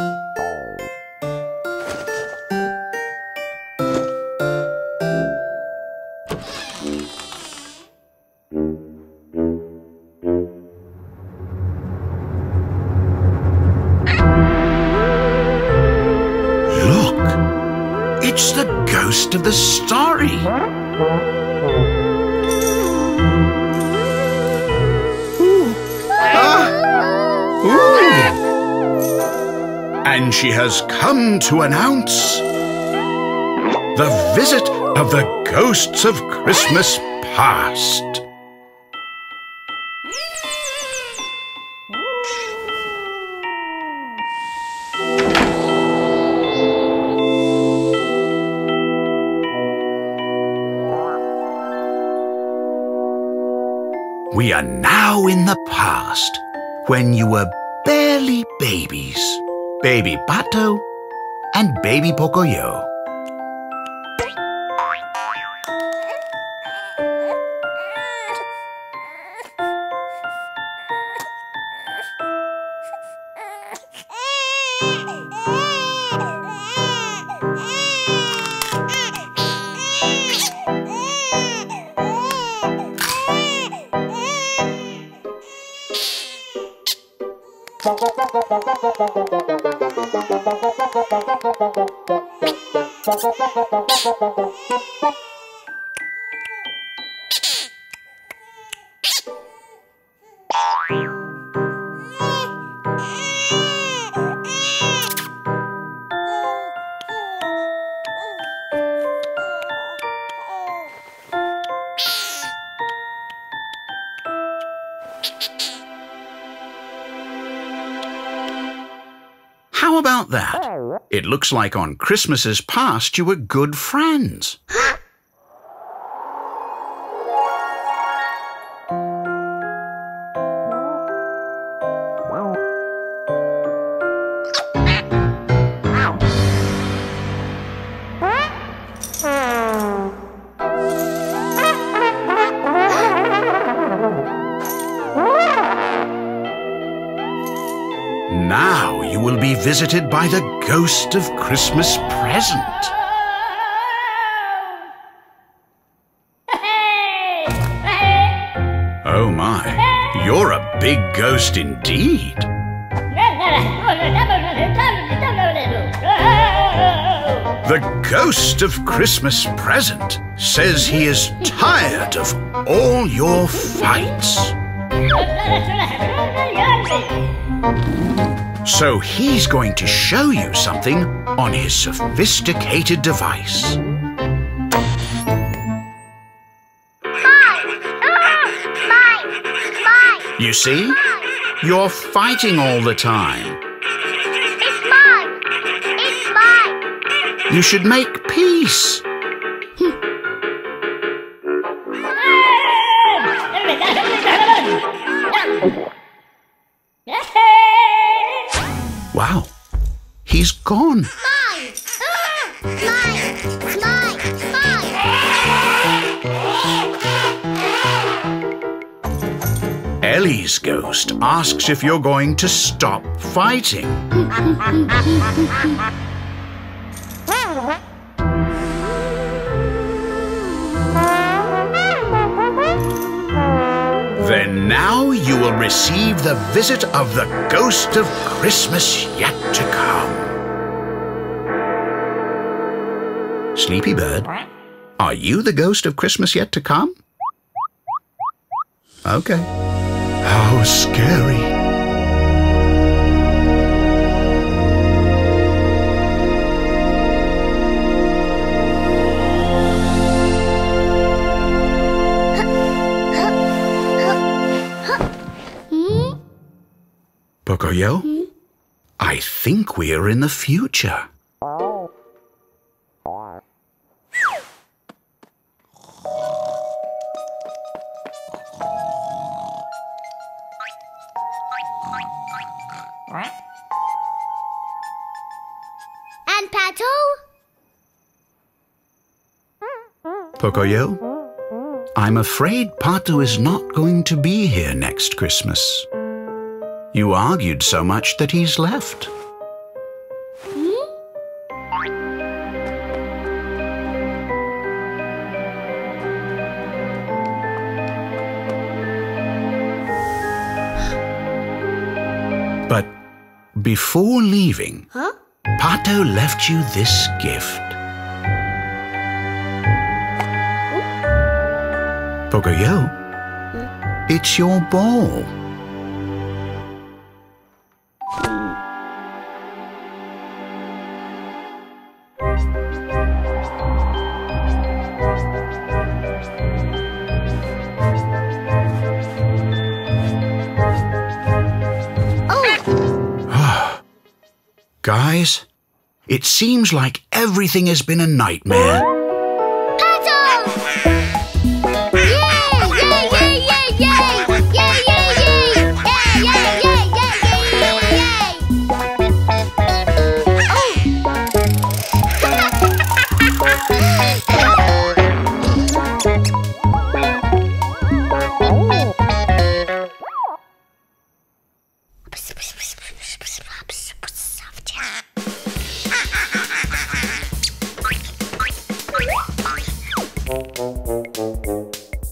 It's the ghost of the story. Ooh. Ah. Ooh. And she has come to announce the visit of the ghosts of Christmas past. We are now in the past, when you were barely babies, baby Pato and baby Pocoyo. How about that? It looks like on Christmases past you were good friends. Now you will be visited by the ghost of Christmas present. Oh my, you're a big ghost indeed. The ghost of Christmas present says he is tired of all your fights. So he's going to show you something on his sophisticated device. You see? You're fighting all the time. It's mine! It's mine! You should make peace. Wow, he's gone. Mine! Mine! It's mine! It's mine! Elly's ghost asks if you're going to stop fighting. Then now you will receive the visit of the ghost of Christmas yet to come. Sleepy Bird, are you the ghost of Christmas yet to come? Okay. How scary. Pocoyo, hmm? I think we are in the future. And Pato? Pocoyo, I'm afraid Pato is not going to be here next Christmas. You argued so much that he's left. Hmm? But before leaving, Huh? Pato left you this gift. Pocoyo, it's your ball. Guys, it seems like everything has been a nightmare. Pato! Yay! Yay! Yay! Yay! Yay! Yay! Yay! Yay! Yay! Yay! Yay!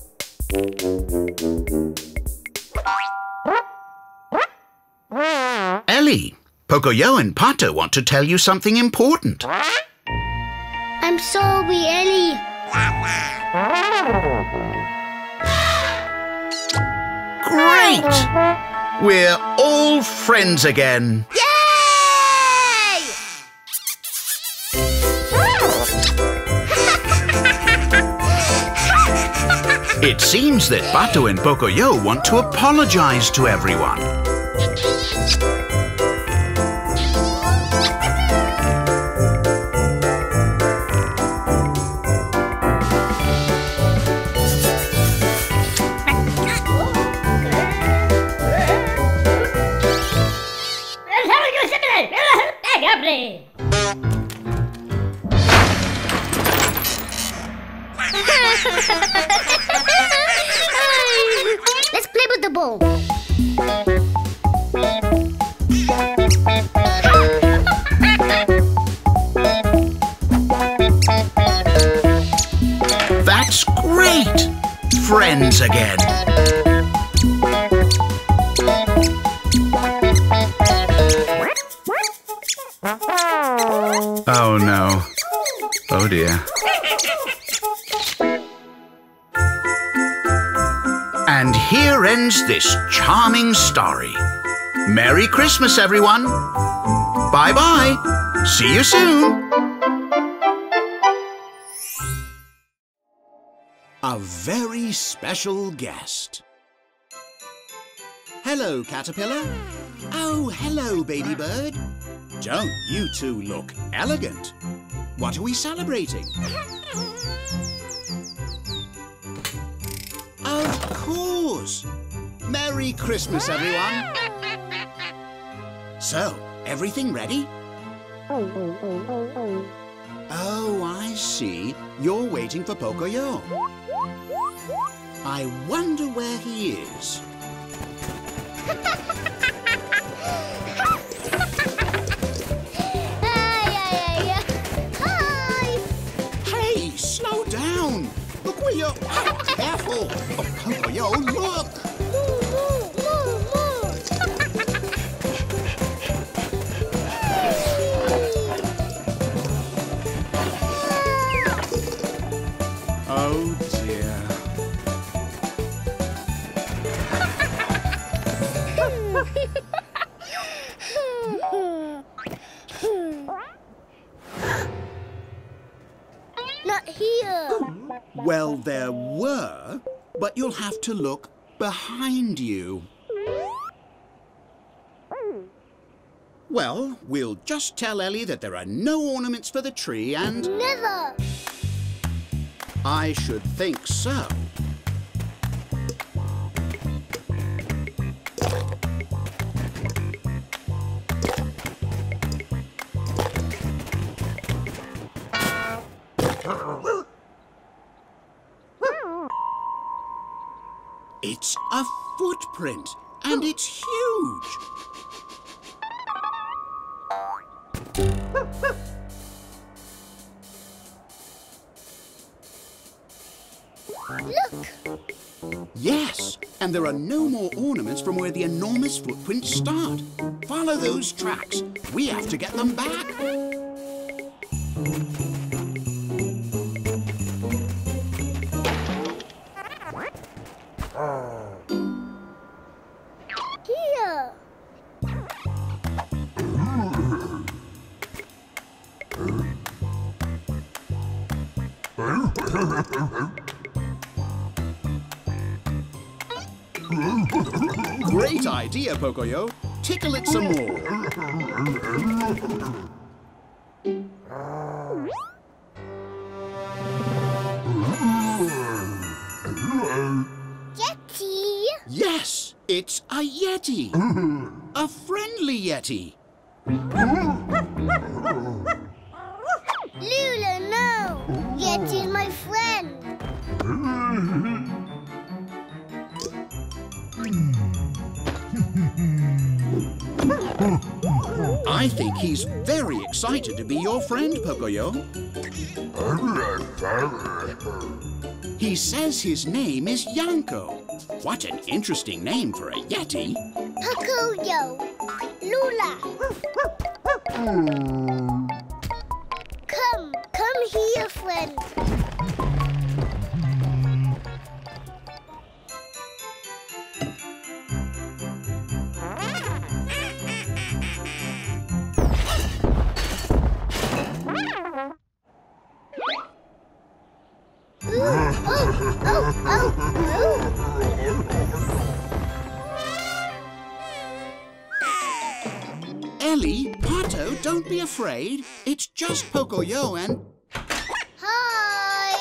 Yay! Pocoyo and Pato want to tell you something important. I'm sorry, Elly. Great! We're all friends again. Yay! It seems that Pato and Pocoyo want to apologize to everyone. Let's play with the ball. That's great! Friends again. Oh no. Oh dear. And here ends this charming story. Merry Christmas, everyone. Bye-bye. See you soon. A very special guest. Hello, Caterpillar. Oh, hello, Baby Bird. Don't you two look elegant? What are we celebrating? Of course! Merry Christmas, everyone! So, everything ready? Oh, I see. You're waiting for Pocoyo. I wonder where he is. Hi! Hey, slow down! Look where you're... Careful! Oh, Pocoyo, look! Move, move, move, Oh, dear. Not here. Well, there were, but you'll have to look behind you. Well, we'll just tell Elly that there are no ornaments for the tree and... Never. I should think so. It's a footprint, and it's huge. Look. Yes, and there are no more ornaments from where the enormous footprints start. Follow those tracks. We have to get them back. Here. Great idea, Pocoyo. Tickle it some more. Yeti. Yes, it's a Yeti. A friendly Yeti. Lula, no. Yeti's my friend. I think he's very excited to be your friend, Pocoyo. He says his name is Yanko. What an interesting name for a Yeti. Pocoyo. Lula. Come, come here, friend. Elly, Pato, don't be afraid. It's just Pocoyo and... Hi.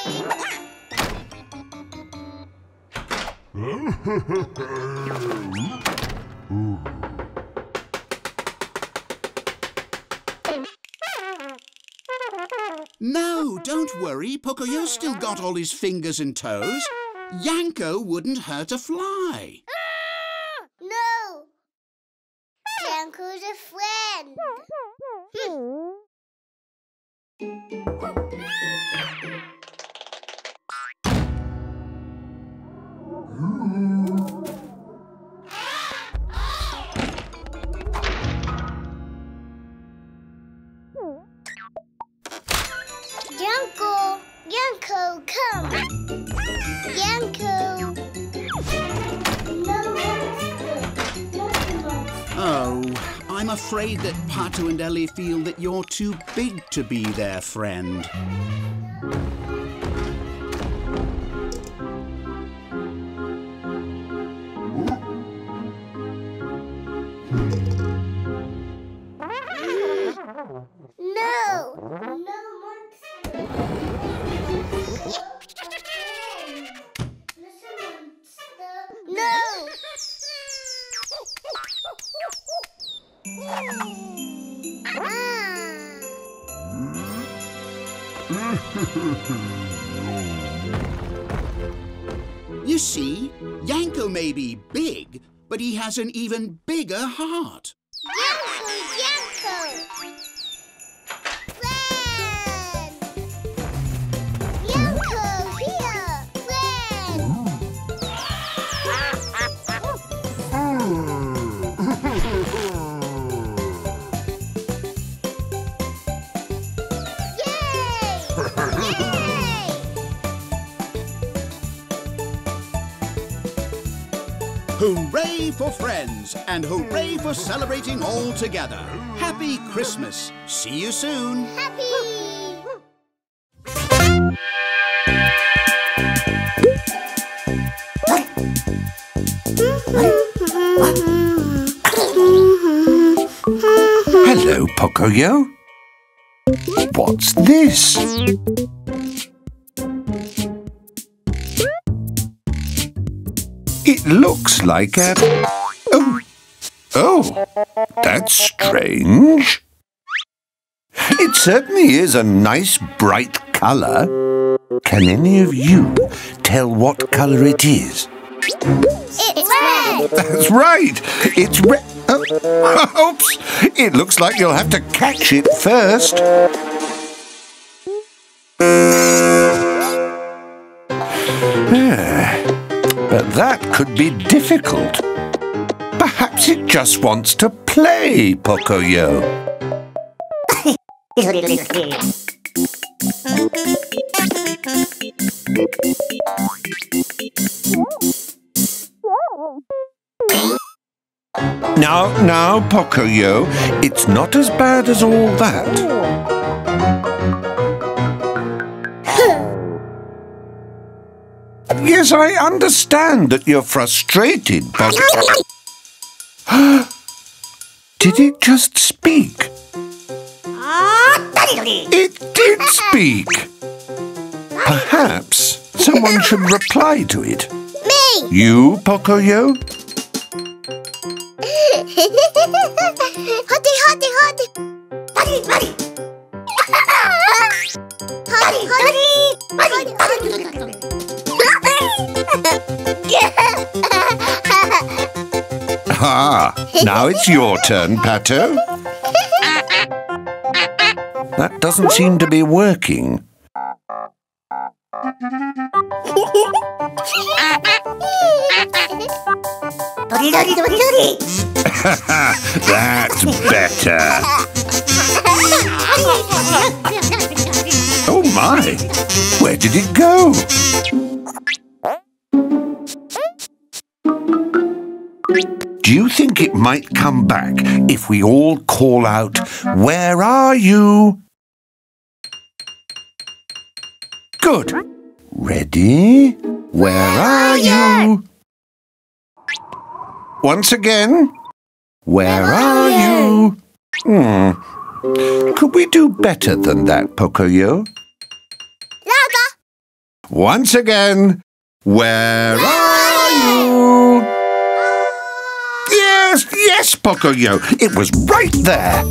No, don't worry. Pocoyo's still got all his fingers and toes. Yanko wouldn't hurt a fly. No. Yanko's a friend. Yanko, Yanko, come. Yanko. No monster. No monster. Oh, I'm afraid that Pato and Elly feel that you're too big to be their friend. No. No monster. No. You see, Yanko may be big, but he has an even bigger heart. Yanko, Yanko. Friend. Yanko, here. Friend. Hooray for friends, and hooray for celebrating all together. Happy Christmas. See you soon. Happy. Hello, Pocoyo. What's this? It looks like a... Oh, oh, that's strange. It certainly is a nice bright colour. Can any of you tell what colour it is? It's red. That's right. It's red. Oh, oops. It looks like you'll have to catch it first. But that could be difficult. Perhaps it just wants to play, Pocoyo. Now, now, Pocoyo, it's not as bad as all that. Yes, I understand that you're frustrated, but... Did it just speak? It did speak! Perhaps someone should reply to it. Me! You, Pocoyo? Hotty, hotty, hotty! Hotty, hotty! Hotty, hotty! Hotty, hotty! Ah, now it's your turn, Pato. That doesn't seem to be working. That's better. Oh my! Where did it go? Do you think it might come back if we all call out, "Where are you?" Good. Ready? Where are you? Once again. Where are you? Hmm. Could we do better than that, Pocoyo? Louder. Once again. Where are you? Yes, yes, Pocoyo. It was right there.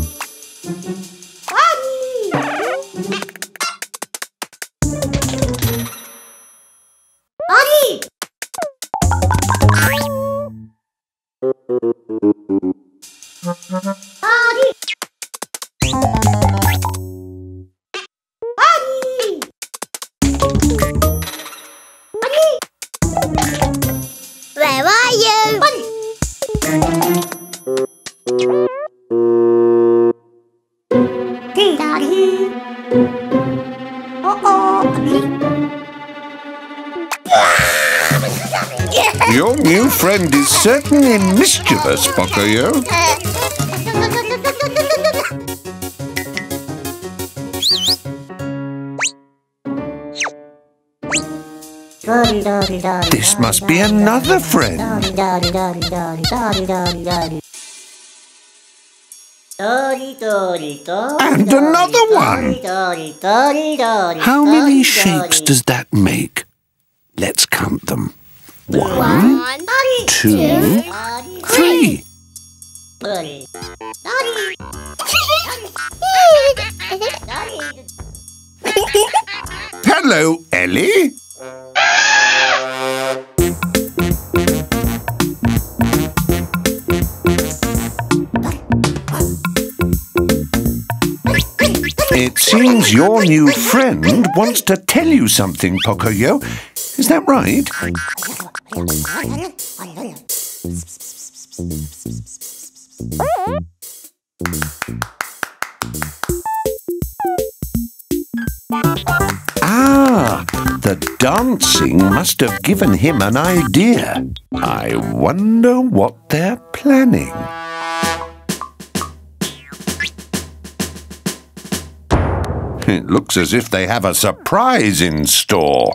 Where are you? Your new friend is certainly mischievous, Pocoyo. This must be another friend. And another one. How many shapes does that make? Let's count them. One, two, three. Hello, Elly. It seems your new friend wants to tell you something, Pocoyo. Is that right? Ah, the dancing must have given him an idea. I wonder what they're planning. It looks as if they have a surprise in store.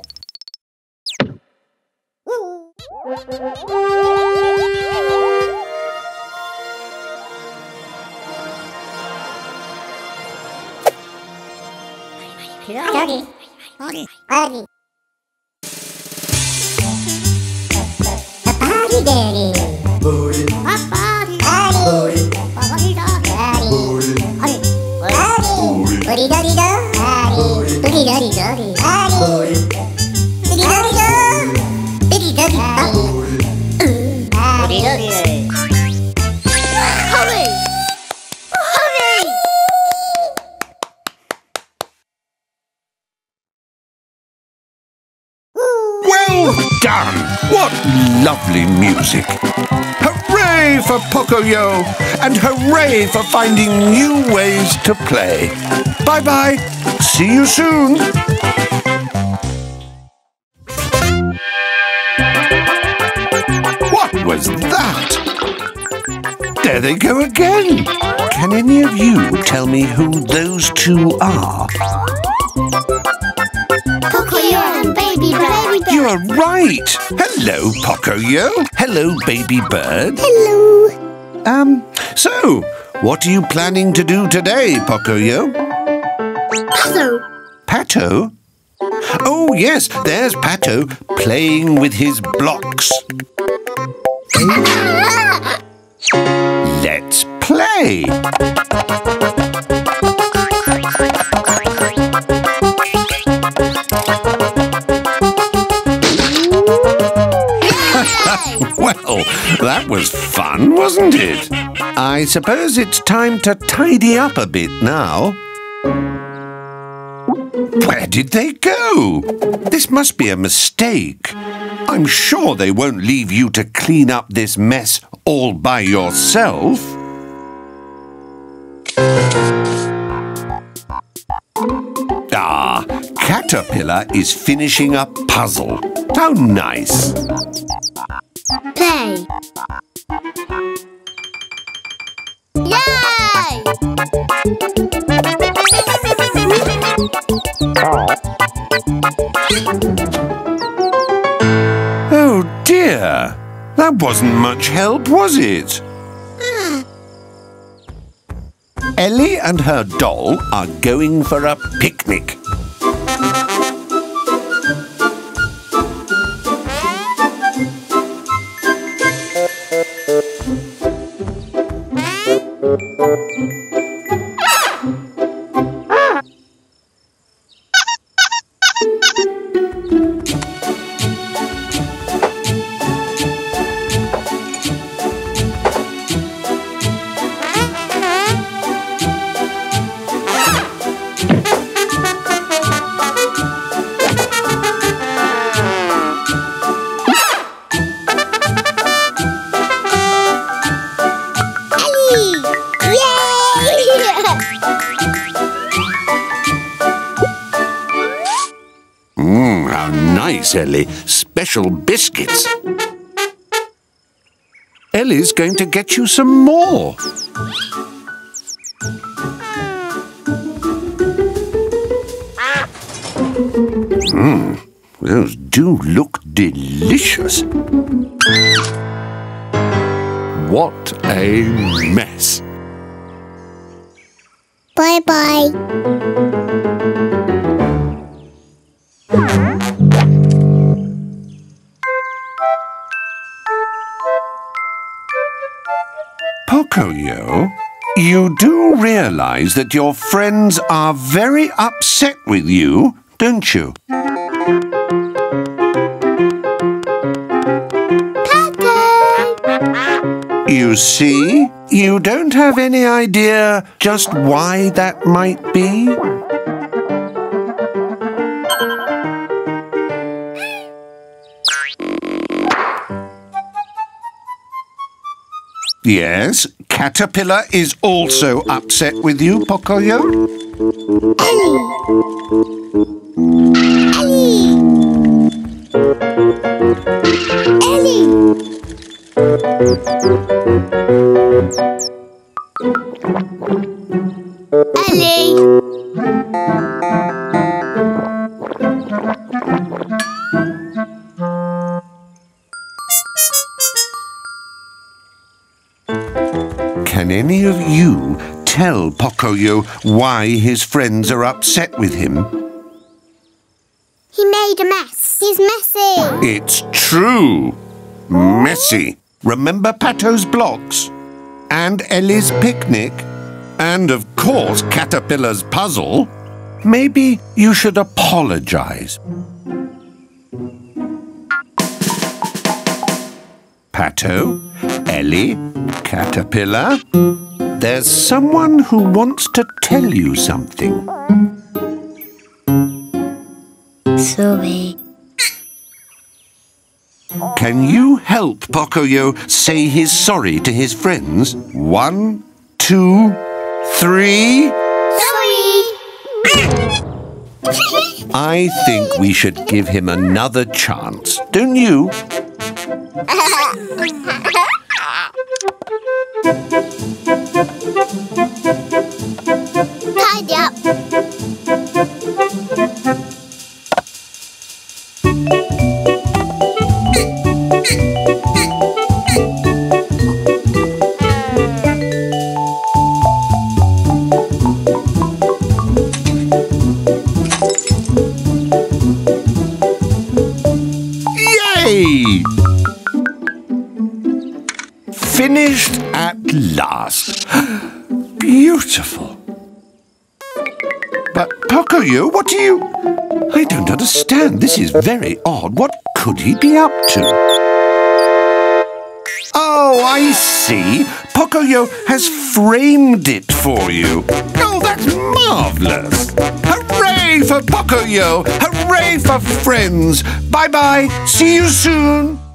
Well done! What lovely music! Hooray for Pocoyo! And hooray for finding new ways to play! Bye-bye! See you soon! What was that? There they go again! Can any of you tell me who those two are? Pocoyo and Baby Bird. You're right! Hello, Pocoyo. Hello, Baby Bird. Hello. Um, so, what are you planning to do today, Pocoyo? Pato. Pato? Oh, yes, there's Pato playing with his blocks. Let's play! Well, that was fun, wasn't it? I suppose it's time to tidy up a bit now. Where did they go? This must be a mistake. I'm sure they won't leave you to clean up this mess all by yourself. Ah, Caterpillar is finishing a puzzle. How nice. Play. Yay! Oh dear, that wasn't much help, was it? Elly and her doll are going for a picnic. Mmm, how nice, Elly. Special biscuits. Elly's going to get you some more. Mmm, those do look delicious. What a mess. Bye-bye. Pocoyo, you do realise that your friends are very upset with you, don't you? You see, you don't have any idea just why that might be? Yes, Caterpillar is also upset with you, Pocoyo. Elly! Elly! Elly! Can any of you tell Pocoyo why his friends are upset with him? He made a mess. He's messy. It's true. Messy. Remember Pato's blocks? And Elly's picnic? And, of course, Caterpillar's puzzle? Maybe you should apologise. Pato, Elly, Caterpillar, there's someone who wants to tell you something. Sorry. Can you help Pocoyo say he's sorry to his friends? One, two, three... Sorry! I think we should give him another chance, don't you? Tidy up. Yay! Finished at last. Beautiful. But Pocoyo, what do you... I don't understand. This is very odd. What could he be up to? Oh, I see. Pocoyo has framed it for you. Oh, that's marvellous. Hooray! Hooray for Pocoyo! Hooray for friends! Bye-bye. See you soon.